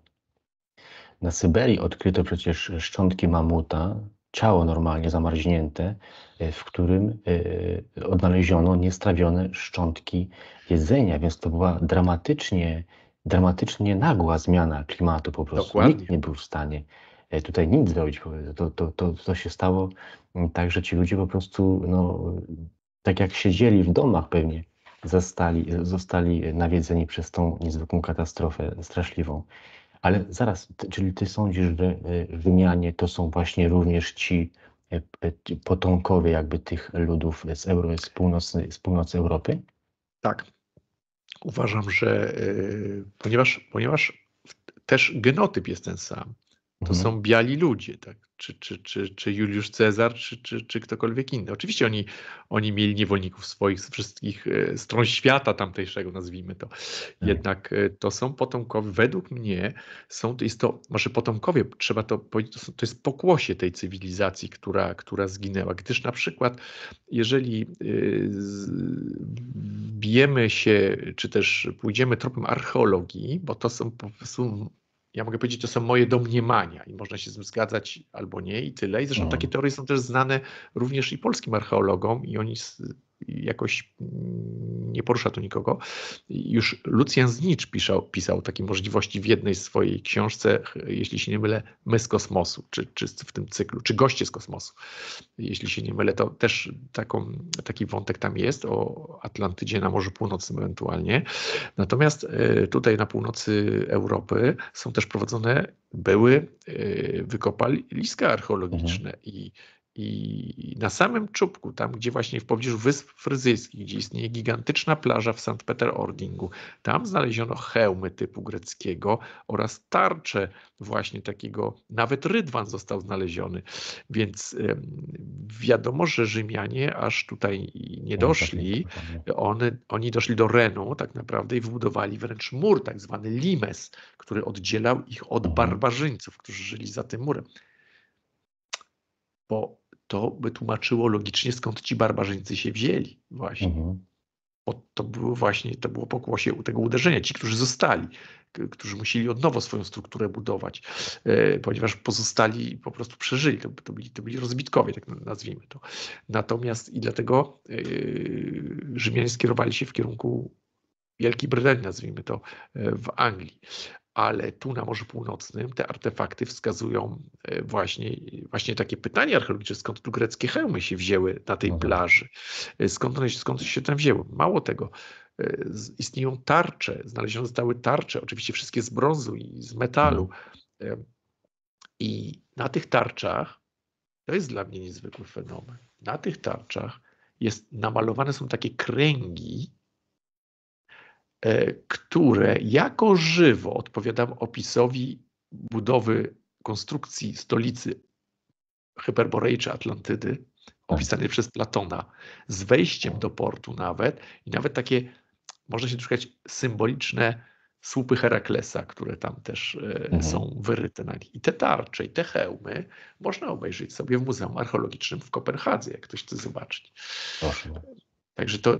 na Syberii odkryto przecież szczątki mamuta, ciało normalnie zamarznięte, w którym odnaleziono niestrawione szczątki jedzenia, więc to była dramatycznie, dramatycznie nagła zmiana klimatu po prostu. Dokładnie. Nikt nie był w stanie tutaj nic zrobić. To, to, to, to się stało tak, że ci ludzie po prostu, no, tak jak siedzieli w domach pewnie, zostali, zostali nawiedzeni przez tą niezwykłą katastrofę straszliwą. Ale zaraz, ty, czyli ty sądzisz, że Rzymianie to są właśnie również ci potomkowie jakby tych ludów z, Euro, z, północnej, z północy Europy? Tak. Uważam, że yy, ponieważ, ponieważ też genotyp jest ten sam. to Mhm. są biali ludzie, tak? Czy, czy, czy, czy Juliusz Cezar, czy, czy, czy ktokolwiek inny. Oczywiście oni, oni mieli niewolników swoich z wszystkich e, stron świata tamtejszego, nazwijmy to. Jednak e, to są potomkowie, według mnie są, to jest to, może potomkowie, trzeba to powiedzieć, to, są, to jest pokłosie tej cywilizacji, która, która zginęła. Gdyż na przykład, jeżeli e, z, bijemy się, czy też pójdziemy tropem archeologii, bo to są po prostu, ja mogę powiedzieć, to są moje domniemania i można się z tym zgadzać albo nie i tyle. I zresztą Mhm. takie teorie są też znane również i polskim archeologom i oni jakoś nie porusza tu nikogo. Już Lucjan Znicz pisał, pisał o takiej możliwości w jednej swojej książce, jeśli się nie mylę, My z kosmosu, czy, czy w tym cyklu, czy Goście z kosmosu. Jeśli się nie mylę, to też taką, taki wątek tam jest o Atlantydzie na Morzu Północnym ewentualnie. Natomiast e, tutaj na północy Europy są też prowadzone, były e, wykopaliska archeologiczne Mhm. i i na samym czubku, tam gdzie właśnie w pobliżu Wysp Fryzyjskich, gdzie istnieje gigantyczna plaża w Sankt Peter-Ordingu, tam znaleziono hełmy typu greckiego oraz tarcze właśnie takiego, nawet rydwan został znaleziony. Więc em, wiadomo, że Rzymianie aż tutaj nie No, tak, doszli. dokładnie. One, oni doszli do Renu tak naprawdę i wybudowali wręcz mur, tak zwany limes, który oddzielał ich od Mhm. barbarzyńców, którzy żyli za tym murem. Bo to by tłumaczyło logicznie, skąd ci barbarzyńcy się wzięli właśnie. Mhm. Bo to było właśnie, to było pokłosie tego uderzenia. Ci, którzy zostali, k- którzy musieli od nowa swoją strukturę budować, e, ponieważ pozostali po prostu przeżyli. To, to, byli, to byli rozbitkowie, tak nazwijmy to. Natomiast i dlatego e, Rzymianie skierowali się w kierunku Wielkiej Brytanii, nazwijmy to, e, w Anglii. Ale tu na Morzu Północnym te artefakty wskazują e, właśnie, właśnie takie pytanie archeologiczne, skąd tu greckie hełmy się wzięły na tej No tak. plaży, E, skąd one, skąd się tam wzięły. Mało tego, e, z- istnieją tarcze, znalezione zostały tarcze, oczywiście wszystkie z brązu i z metalu. Mhm. E, I na tych tarczach, to jest dla mnie niezwykły fenomen, na tych tarczach jest, namalowane są takie kręgi, e, które jako żywo odpowiadają opisowi budowy konstrukcji stolicy Hyperborei czy Atlantydy, Tak. opisanej przez Platona, z wejściem do portu nawet i nawet takie, można się doszukać, symboliczne słupy Heraklesa, które tam też e, Mhm. są wyryte na nich. I te tarcze, i te hełmy można obejrzeć sobie w Muzeum Archeologicznym w Kopenhadze, jak ktoś chce zobaczyć. Proszę. Także to,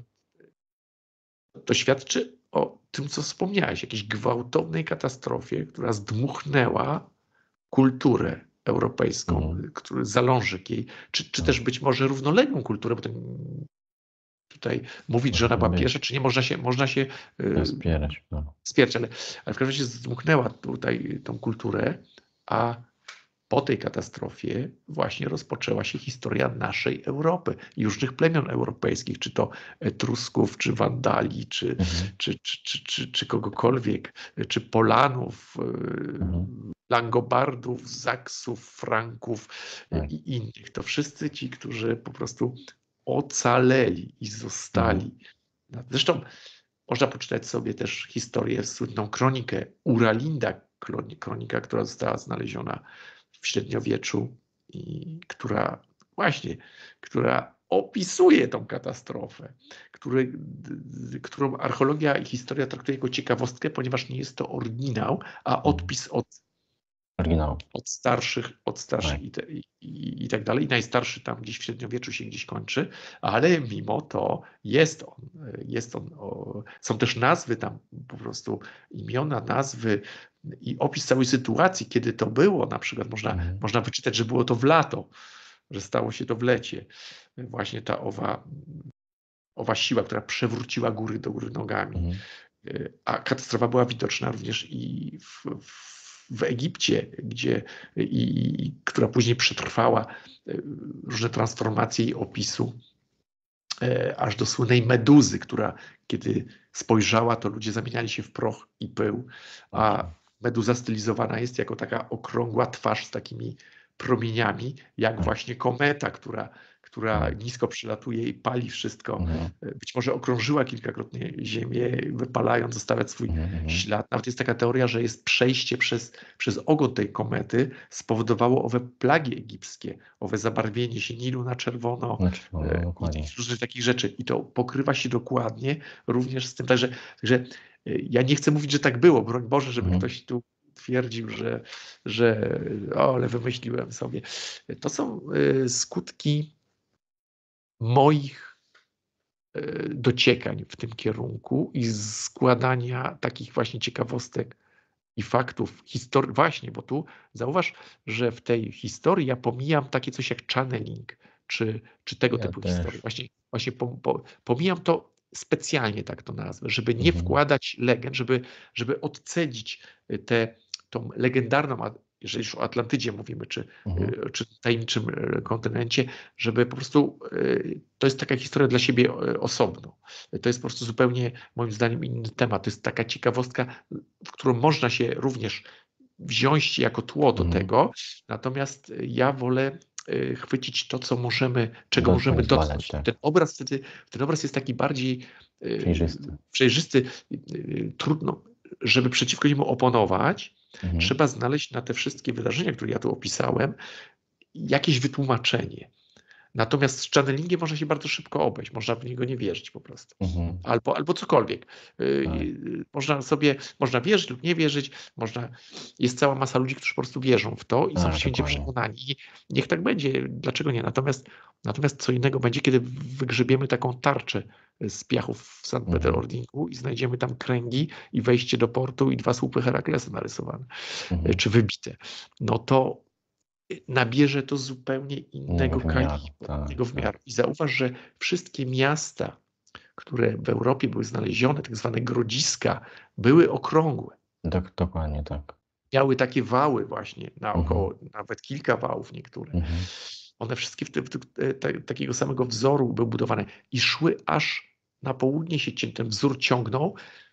to świadczy o tym, co wspomniałeś, jakiejś gwałtownej katastrofie, która zdmuchnęła kulturę europejską, Mhm. który zalążek jej, czy, czy Tak. też być może równoległą kulturę, bo to tutaj mówić, że Może ona tak była pierwsza, być. czy nie, można się, można się Nie y, wspierać. No. spierać, ale, ale w każdym razie zdmuchnęła tutaj tą kulturę, a po tej katastrofie właśnie rozpoczęła się historia naszej Europy i różnych plemion europejskich, czy to Etrusków, czy Wandali, czy, Mhm. czy, czy, czy, czy, czy kogokolwiek, czy Polanów, Mhm. Langobardów, Zaksów, Franków Tak. i innych. To wszyscy ci, którzy po prostu ocaleli i Mhm. zostali. Zresztą można poczytać sobie też historię, słynną kronikę Uralinda, kronika, która została znaleziona w średniowieczu i która właśnie, która opisuje tą katastrofę, który, którą archeologia i historia traktuje jako ciekawostkę, ponieważ nie jest to oryginał, a Mhm. odpis od, Oryginał. od starszych, od starszych Tak. i, te, i, i, i tak dalej. I najstarszy tam gdzieś w średniowieczu się gdzieś kończy, ale mimo to jest on. Jest on o, są też nazwy tam, po prostu imiona, nazwy i opis całej sytuacji, kiedy to było. Na przykład można, Mhm. można wyczytać, że było to w lato, że stało się to w lecie. Właśnie ta owa, owa siła, która przewróciła góry do góry nogami. Mhm. A katastrofa była widoczna również i w, w, w Egipcie, gdzie, i, i, która później przetrwała różne transformacje i opisu, e, aż do słynnej Meduzy, która kiedy spojrzała, to ludzie zamieniali się w proch i pył, a Meduza stylizowana jest jako taka okrągła twarz z takimi promieniami, jak Tak. właśnie kometa, która, która Mhm. nisko przylatuje i pali wszystko. Mhm. Być może okrążyła kilkakrotnie Ziemię, wypalając, zostawiać swój Mhm. Mhm. ślad. Nawet jest taka teoria, że jest przejście przez, przez ogon tej komety spowodowało owe plagi egipskie, owe zabarwienie się Nilu na czerwono Znaczy, no, no, e, i dokładnie. różnych takich rzeczy. I to pokrywa się dokładnie również z tym. Także, także e, ja nie chcę mówić, że tak było, broń Boże, żeby Mhm. ktoś tu twierdził, że, że o, ale wymyśliłem sobie. To są e, skutki moich e, dociekań w tym kierunku i składania takich właśnie ciekawostek i faktów historii. Właśnie, bo tu zauważ, że w tej historii ja pomijam takie coś jak channeling, czy, czy tego Ja typu historie. też. Właśnie, właśnie po, po, pomijam to specjalnie, tak to nazwę, żeby nie Mhm. wkładać legend, żeby, żeby odcedzić tę tą legendarną, a jeżeli już o Atlantydzie mówimy, czy, Mhm. y, czy tajemniczym y, kontynencie, żeby po prostu y, to jest taka historia dla siebie y, osobno. To jest po prostu zupełnie moim zdaniem inny temat. To jest taka ciekawostka, w którą można się również wziąć jako tło do Mhm. tego, natomiast ja wolę y, chwycić to, co możemy, czego Dotknąć, możemy zbadać, dotknąć. tak. Ten obraz wtedy, ten obraz jest taki bardziej y, Przejrzysty. przejrzysty. Y, Trudno, żeby przeciwko niemu oponować, Mhm. trzeba znaleźć na te wszystkie wydarzenia, które ja tu opisałem, jakieś wytłumaczenie. Natomiast z channelingiem można się bardzo szybko obejść, można w niego nie wierzyć po prostu. Mhm. Albo, albo cokolwiek. Yy, Tak. Można sobie, można wierzyć lub nie wierzyć, można, jest cała masa ludzi, którzy po prostu wierzą w to i są A, święcie dokładnie. przekonani. I niech tak będzie, dlaczego nie? Natomiast, natomiast co innego będzie, kiedy wygrzebiemy taką tarczę z piachów w Sankt Mhm. Peterordingu i znajdziemy tam kręgi i wejście do portu i dwa słupy Heraklesa narysowane, Mhm. czy wybite. No to nabierze to zupełnie innego Innego wymiaru, kalibru, tak, innego tak. wymiaru. I zauważ, że wszystkie miasta, które w Europie były znalezione, tak zwane grodziska, były okrągłe. Dok dokładnie tak. Miały takie wały właśnie naokoło, Mhm. nawet kilka wałów niektóre. Mhm. One wszystkie w, w, w, te, takiego samego wzoru były budowane i szły aż na południe się cię, ten wzór ciągnął.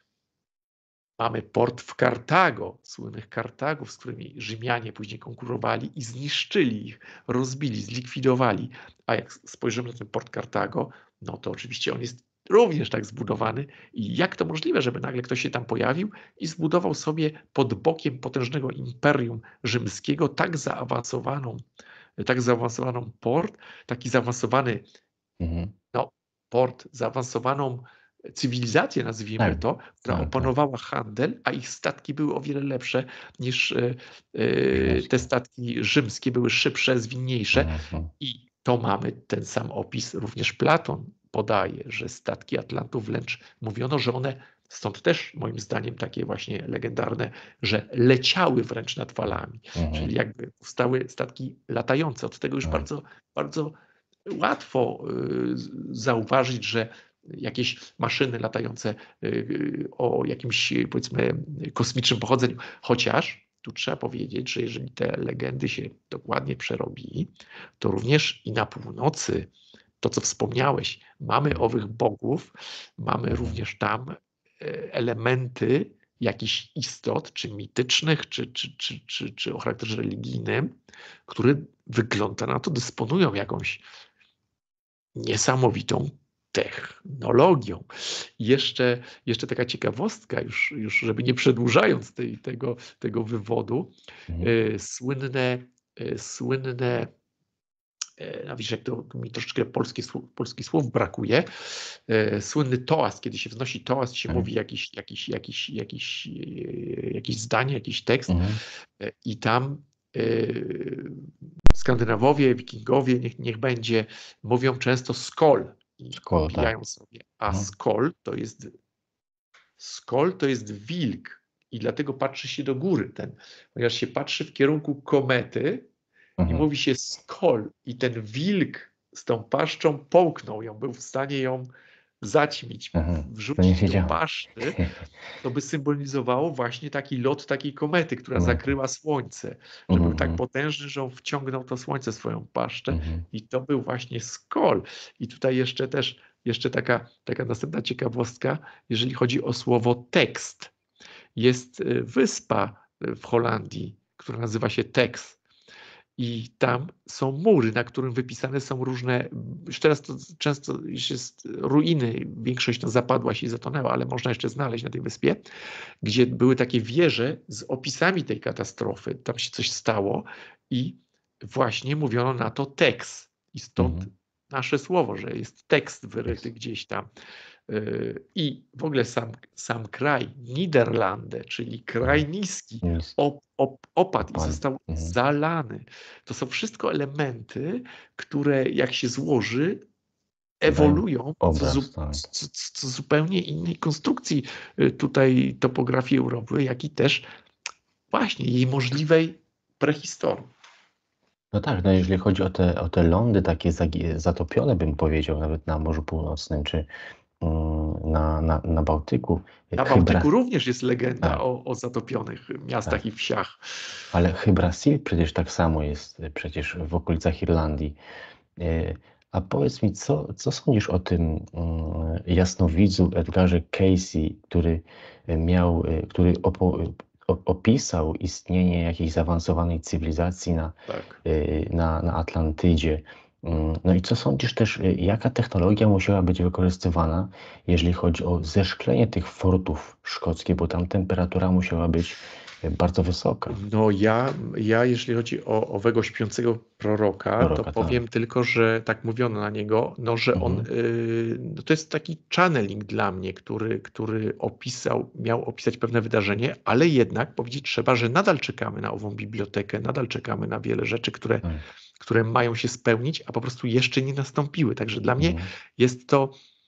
Mamy port w Kartago, słynnych Kartagów, z którymi Rzymianie później konkurowali i zniszczyli ich, rozbili, zlikwidowali. A jak spojrzymy na ten port Kartago, no to oczywiście on jest również tak zbudowany. I jak to możliwe, żeby nagle ktoś się tam pojawił i zbudował sobie pod bokiem potężnego imperium rzymskiego tak zaawansowaną, tak zaawansowaną port, taki zaawansowany Mhm. no, port, zaawansowaną cywilizację, nazwijmy Tak, to, która tak, tak. opanowała handel, a ich statki były o wiele lepsze niż e, e, Rzymskie. te statki rzymskie, były szybsze, zwinniejsze. Mhm. I to mamy ten sam opis, również Platon podaje, że statki Atlantów wręcz mówiono, że one, stąd też moim zdaniem takie właśnie legendarne, że leciały wręcz nad falami, Mhm. czyli jakby powstały statki latające. Od tego już Tak. bardzo, bardzo łatwo y, zauważyć, że jakieś maszyny latające y, o jakimś, powiedzmy, kosmicznym pochodzeniu, chociaż tu trzeba powiedzieć, że jeżeli te legendy się dokładnie przerobili, to również i na północy, to co wspomniałeś, mamy owych bogów, mamy Mhm. również tam y, elementy jakichś istot, czy mitycznych, czy, czy, czy, czy, czy o charakterze religijnym, które wygląda na to, dysponują jakąś niesamowitą technologią. Jeszcze, jeszcze taka ciekawostka, już, już żeby nie przedłużając tej, tego, tego wywodu, Mhm. y, słynne, y, słynne y, no widzisz, jak to mi troszeczkę polskich słów, polskich słów brakuje, y, słynny toast, kiedy się wznosi toast, się Mhm. mówi jakiś, jakiś, jakiś, jakiś, y, jakieś zdanie, jakiś tekst Mhm. y, i tam y, Skandynawowie, Wikingowie, niech, niech będzie, mówią często skol i Skol, popijają tak. sobie, a Mhm. skol to jest skol to jest wilk i dlatego patrzy się do góry, ten, ponieważ się patrzy w kierunku komety i Mhm. mówi się skol i ten wilk z tą paszczą połknął ją, był w stanie ją zaćmić, Mhm. To nie wrzucić do wiedziałem. paszczy, to by symbolizowało właśnie taki lot takiej komety, która Komety. zakryła Słońce, że był tak Mhm. potężny, że on wciągnął to Słońce w swoją paszczę Mhm. i to był właśnie skol. I tutaj jeszcze też, jeszcze taka, taka następna ciekawostka, jeżeli chodzi o słowo tekst. Jest y, wyspa y, w Holandii, która nazywa się Tex. I tam są mury, na którym wypisane są różne, już teraz to często już jest ruiny, większość no zapadła się i zatonęła, ale można jeszcze znaleźć na tej wyspie, gdzie były takie wieże z opisami tej katastrofy, tam się coś stało i właśnie mówiono na to tekst. I stąd Mhm. nasze słowo, że jest tekst wyryty Jest. gdzieś tam. Yy, I w ogóle sam, sam kraj, Niderlandy, czyli kraj Mhm. niski, Jest. op, op, opadł i Opadł. został Mhm. zalany. To są wszystko elementy, które jak się złoży, Dają ewoluują co, obraz, zu- tak. co, co zupełnie innej konstrukcji y, tutaj topografii Europy, jak i też właśnie jej możliwej prehistorii. No tak, no jeżeli chodzi o te, o te lądy takie zagi- zatopione, bym powiedział, nawet na Morzu Północnym, czy mm, na, na, na Bałtyku, Na Hybra, Bałtyku również jest legenda tak, o, o zatopionych miastach tak. i wsiach. Ale Hybrasil przecież tak samo jest y, przecież w okolicach Irlandii. Y, A powiedz mi, co, co sądzisz o tym mm, jasnowidzu Edgarze Casey, który y, miał, y, który opo- o- opisał istnienie jakiejś zaawansowanej cywilizacji na, Tak. y, na, na Atlantydzie? Mm, No i co sądzisz też, y, jaka technologia musiała być wykorzystywana, jeżeli chodzi o zeszklenie tych fortów szkockich, bo tam temperatura musiała być y, bardzo wysoka. No ja, ja jeśli chodzi o owego śpiącego proroka, to Proroka, tak. powiem tylko, że tak mówiono na niego, no że on, Mhm. y, no to jest taki channeling dla mnie, który, który opisał, miał opisać pewne wydarzenie, ale jednak powiedzieć trzeba, że nadal czekamy na ową bibliotekę, nadal czekamy na wiele rzeczy, które, Tak. które mają się spełnić, a po prostu jeszcze nie nastąpiły. Także dla mnie Mhm. jest to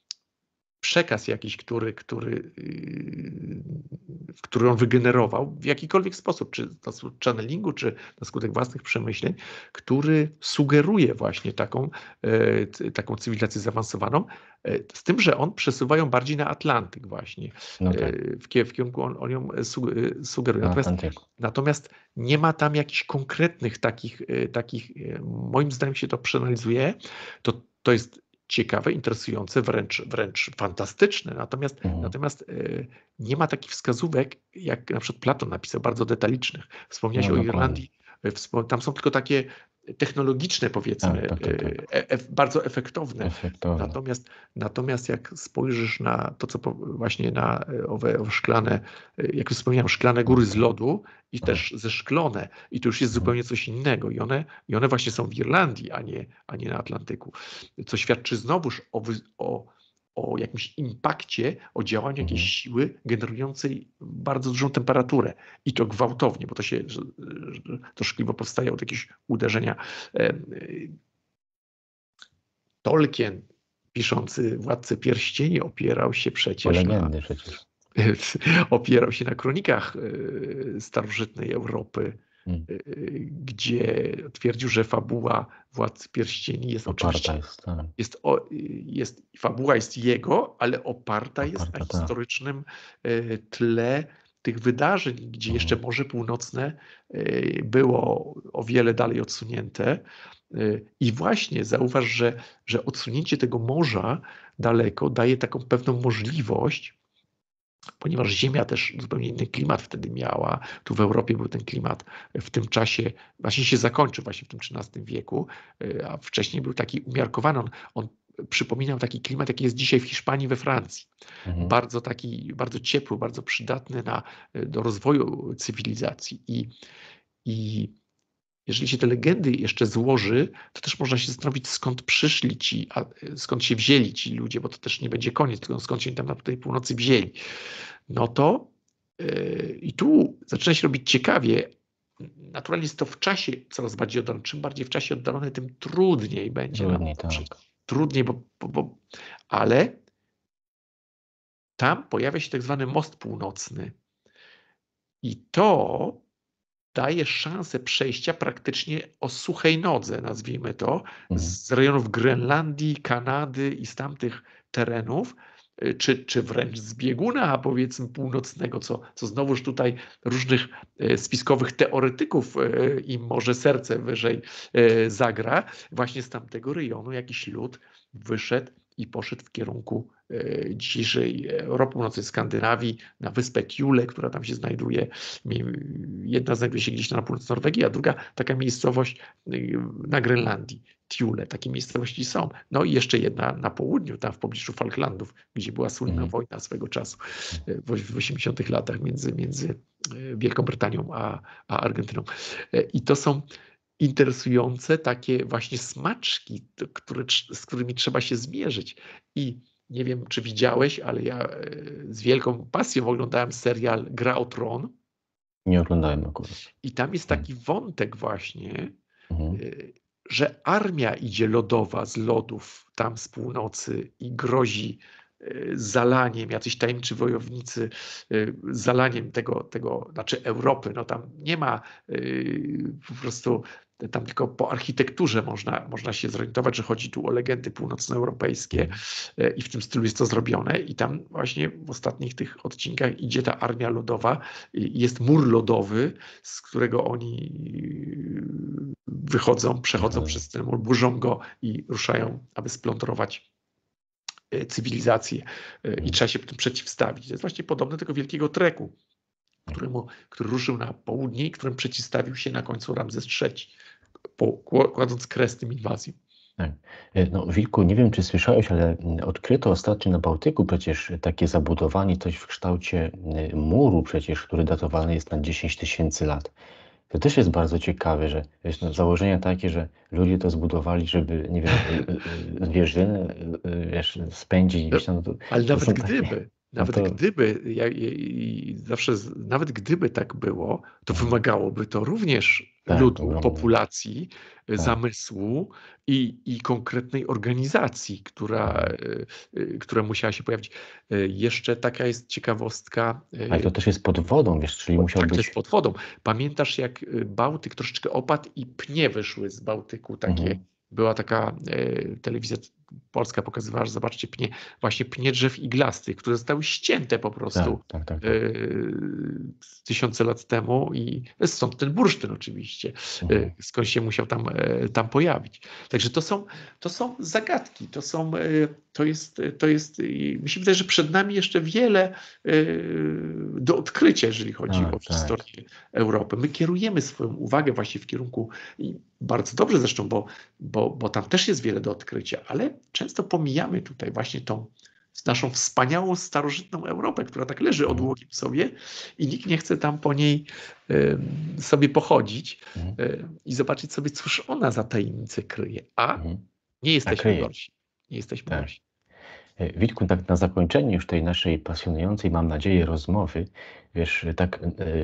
przekaz jakiś, który, który, yy, który on wygenerował w jakikolwiek sposób, czy na skutek channelingu, czy na skutek własnych przemyśleń, który sugeruje właśnie taką, e, c- taką cywilizację zaawansowaną, e, z tym, że on przesuwa ją bardziej na Atlantyk właśnie, No e, tak, w, kie- w kierunku on, on ją su- e, sugeruje. na Natomiast, Atlantyku. natomiast nie ma tam jakichś konkretnych takich, e, takich e, moim zdaniem się to przeanalizuje, to, to jest ciekawe, interesujące, wręcz, wręcz fantastyczne. Natomiast, Mhm. natomiast e, nie ma takich wskazówek, jak na przykład Platon napisał, bardzo detalicznych. Wspomniałeś No o dokładnie. Irlandii, e, wspom- tam są tylko takie technologiczne, powiedzmy, Tak, tak, tak, tak. e, e, bardzo efektowne. Efektowne. Natomiast, natomiast jak spojrzysz na to, co po, właśnie na e, owe, owe szklane, e, jak już wspomniałem, szklane góry z lodu i Mhm. też zeszklone, i to już jest Mhm. zupełnie coś innego. I one, i one właśnie są w Irlandii, a nie, a nie na Atlantyku. Co świadczy znowuż o, wy- o, o jakimś impakcie, o działaniu jakiejś Mhm. siły generującej bardzo dużą temperaturę. I to gwałtownie, bo to się że, że to szkliwo powstaje od jakiegoś uderzenia. E, e, Tolkien, piszący Władcę Pierścieni, opierał się Bo przecież na, legendy przecież. opierał się na kronikach e, starożytnej Europy, Mm. e, gdzie twierdził, że fabuła Władcy Pierścieni jest oczywiście, Oparta jest, tak. jest, o, jest, fabuła jest jego, ale oparta jest na Oparta, tak. historycznym e, tle tych wydarzeń, gdzie Mhm. jeszcze Morze Północne e, było o wiele dalej odsunięte. E, I właśnie zauważ, że, że odsunięcie tego morza daleko daje taką pewną możliwość, ponieważ Ziemia też zupełnie inny klimat wtedy miała. Tu w Europie był ten klimat w tym czasie, właśnie się zakończył właśnie w tym trzynastym wieku, y, a wcześniej był taki umiarkowany. On, on przypominał taki klimat, jaki jest dzisiaj w Hiszpanii, we Francji. Mhm. Bardzo taki, bardzo ciepły, bardzo przydatny na, do rozwoju cywilizacji. I, i jeżeli się te legendy jeszcze złoży, to też można się zastanowić, skąd przyszli ci, a skąd się wzięli ci ludzie, bo to też nie będzie koniec, tylko skąd się tam na tej północy wzięli. No to yy, i tu zaczyna się robić ciekawie. Naturalnie jest to w czasie coraz bardziej oddalone. Czym bardziej w czasie oddalone, tym trudniej będzie nam Trudniej, tak. trudniej, bo, bo, bo ale tam pojawia się tak zwany most północny. I to daje szansę przejścia praktycznie o suchej nodze, nazwijmy to, Mhm. z rejonów Grenlandii, Kanady i z tamtych terenów, y, czy, czy wręcz z bieguna, powiedzmy, północnego, co, co znowuż tutaj różnych y, spiskowych teoretyków y, im może serce wyżej y, zagra. Właśnie z tamtego rejonu jakiś lud wyszedł i poszedł w kierunku dzisiejszej Europy Północnej, Skandynawii, na wyspę Thule, która tam się znajduje. Jedna znajduje się gdzieś na północy Norwegii, a druga taka miejscowość na Grenlandii. Thule, takie miejscowości są. No i jeszcze jedna na południu, tam w pobliżu Falklandów, gdzie była słynna Mhm. wojna swego czasu w, w osiemdziesiątych latach między, między Wielką Brytanią a, a Argentyną. I to są interesujące takie właśnie smaczki, które, z którymi trzeba się zmierzyć. I nie wiem, czy widziałeś, ale ja z wielką pasją oglądałem serial Gra o Tron. Nie oglądałem akurat. I tam jest taki wątek właśnie, Mhm. że armia idzie lodowa z lodów tam z północy i grozi zalaniem, jacyś tajemniczy wojownicy, zalaniem tego, tego, znaczy Europy. No tam nie ma po prostu, tam tylko po architekturze można, można się zorientować, że chodzi tu o legendy północnoeuropejskie i w tym stylu jest to zrobione. I tam właśnie w ostatnich tych odcinkach idzie ta armia lodowa, jest mur lodowy, z którego oni wychodzą, przechodzą Mhm. przez ten mur, burzą go i ruszają, aby splądrować cywilizację i trzeba się tym przeciwstawić. To jest właśnie podobne do tego wielkiego treku, któremu, który ruszył na południe i którym przeciwstawił się na końcu Ramzes trzeci, kładąc kres tym inwazjom. Tak. No, Wilku, nie wiem, czy słyszałeś, ale odkryto ostatnio na Bałtyku przecież takie zabudowanie, coś w kształcie muru przecież, który datowany jest na dziesięć tysięcy lat. To też jest bardzo ciekawe, że wiesz, no, założenia takie, że ludzie to zbudowali, żeby, nie wiem, zwierzynę, wiesz, spędzić gdzieś tam. No to, ale to nawet są gdyby, takie, nawet no to, gdyby, ja, ja, zawsze, nawet gdyby tak było, to wymagałoby to również tak, ludu, ogromne. populacji, Tak. zamysłu i, i konkretnej organizacji, która, y, która musiała się pojawić. Y, Jeszcze taka jest ciekawostka. y, Ale to też jest pod wodą, wiesz, czyli musiał Tak, to być. jest pod wodą. Pamiętasz, jak y, Bałtyk troszeczkę opadł i pnie wyszły z Bałtyku takie. Mhm. Była taka e, telewizja polska pokazywała, że zobaczcie pnie, właśnie pnie drzew iglastych, które zostały ścięte po prostu Tak, tak, tak, e, tak. tysiące lat temu i stąd ten bursztyn oczywiście, Mhm. e, skąd się musiał tam, e, tam pojawić. Także to są, to są zagadki, to są, e, to jest, to jest, mi się wydaje, że przed nami jeszcze wiele e, do odkrycia, jeżeli chodzi Tak, o tak. historię Europy. My kierujemy swoją uwagę właśnie w kierunku, i bardzo dobrze zresztą, bo, bo, bo tam też jest wiele do odkrycia, ale często pomijamy tutaj właśnie tą naszą wspaniałą, starożytną Europę, która tak leży Mhm. odłogiem sobie i nikt nie chce tam po niej y, sobie pochodzić Mhm. y, i zobaczyć sobie, cóż ona za tajemnicę kryje. A Mhm. nie jesteśmy kryje. gorsi. Nie jesteśmy Tak. gorsi. E, Witku, tak na zakończenie już tej naszej pasjonującej, mam nadzieję, rozmowy, wiesz, tak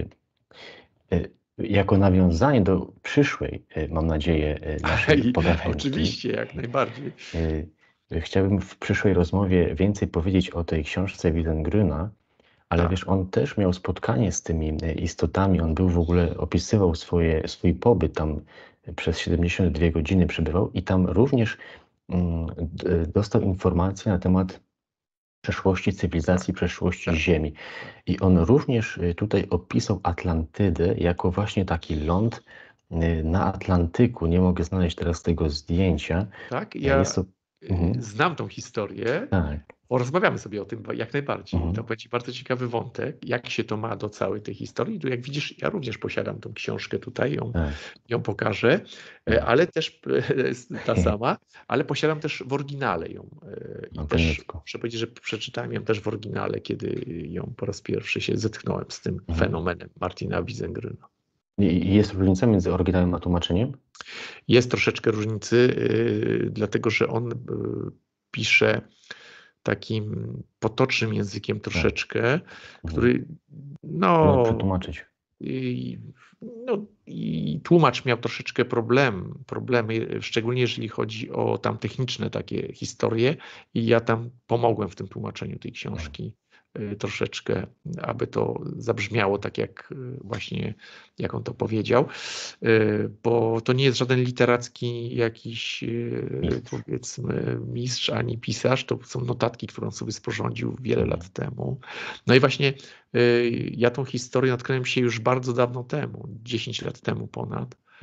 e, e, jako nawiązanie do przyszłej, e, mam nadzieję, e, naszej I, pogadanki. oczywiście, jak najbardziej. e, Chciałbym w przyszłej rozmowie więcej powiedzieć o tej książce Wiedengrüna, ale Tak. wiesz, on też miał spotkanie z tymi e, istotami, on był w ogóle, opisywał swoje, swój pobyt tam przez siedemdziesiąt dwie godziny przebywał i tam również mm, d- dostał informacje na temat przeszłości cywilizacji, przeszłości Tak. Ziemi. I on również y, tutaj opisał Atlantydę jako właśnie taki ląd y, na Atlantyku. Nie mogę znaleźć teraz tego zdjęcia. Tak, E, ja Jest to. Mhm. y, znam tą historię. Tak. Porozmawiamy sobie o tym jak najbardziej. Mhm. To będzie bardzo ciekawy wątek, jak się to ma do całej tej historii. Tu jak widzisz, ja również posiadam tą książkę tutaj, ją, Tak. ją pokażę, e, Tak. ale też jest ta sama, ale posiadam też w oryginale ją. e, I No, po też niemiecku. muszę powiedzieć, że przeczytałem ją też w oryginale, kiedy ją po raz pierwszy się zetknąłem z tym Mhm. fenomenem Martina Wiesengrына. I i jest różnica między oryginałem a tłumaczeniem? Jest troszeczkę różnicy, y, dlatego że on y, pisze takim potocznym językiem troszeczkę, Mhm. który No, no, przetłumaczyć. i, no i tłumacz miał troszeczkę problem, problemy, szczególnie jeżeli chodzi o tam techniczne takie historie i ja tam pomogłem w tym tłumaczeniu tej książki y, troszeczkę, aby to zabrzmiało tak jak y, właśnie, jak on to powiedział, y, bo to nie jest żaden literacki jakiś y, Mistrz. powiedzmy mistrz ani pisarz, to są notatki, które on sobie sporządził wiele Mhm. lat temu. No i właśnie y, ja tą historię natknąłem się już bardzo dawno temu, dziesięć lat temu ponad.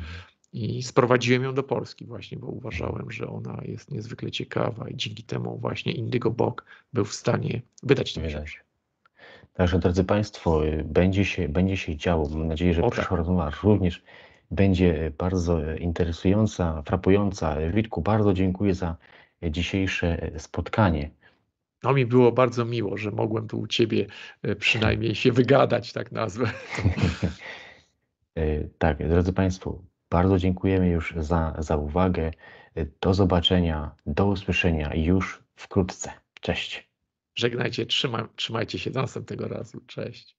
I sprowadziłem ją do Polski właśnie, bo uważałem, że ona jest niezwykle ciekawa i dzięki temu właśnie Indygo Bog był w stanie wydać tę Wydać. książkę. Także drodzy Państwo, y, będzie się, będzie się działo. Mam nadzieję, że O przyszła tak. rozmowa również będzie y, bardzo y, interesująca, frapująca. Witku, bardzo dziękuję za y, dzisiejsze y, spotkanie. No mi było bardzo miło, że mogłem tu u Ciebie e, przynajmniej się wygadać, tak nazwę. Y, Tak, drodzy Państwo, bardzo dziękujemy już za, za uwagę. Y, Do zobaczenia, do usłyszenia już wkrótce. Cześć. Żegnajcie, trzyma, trzymajcie się do następnego razu. Cześć.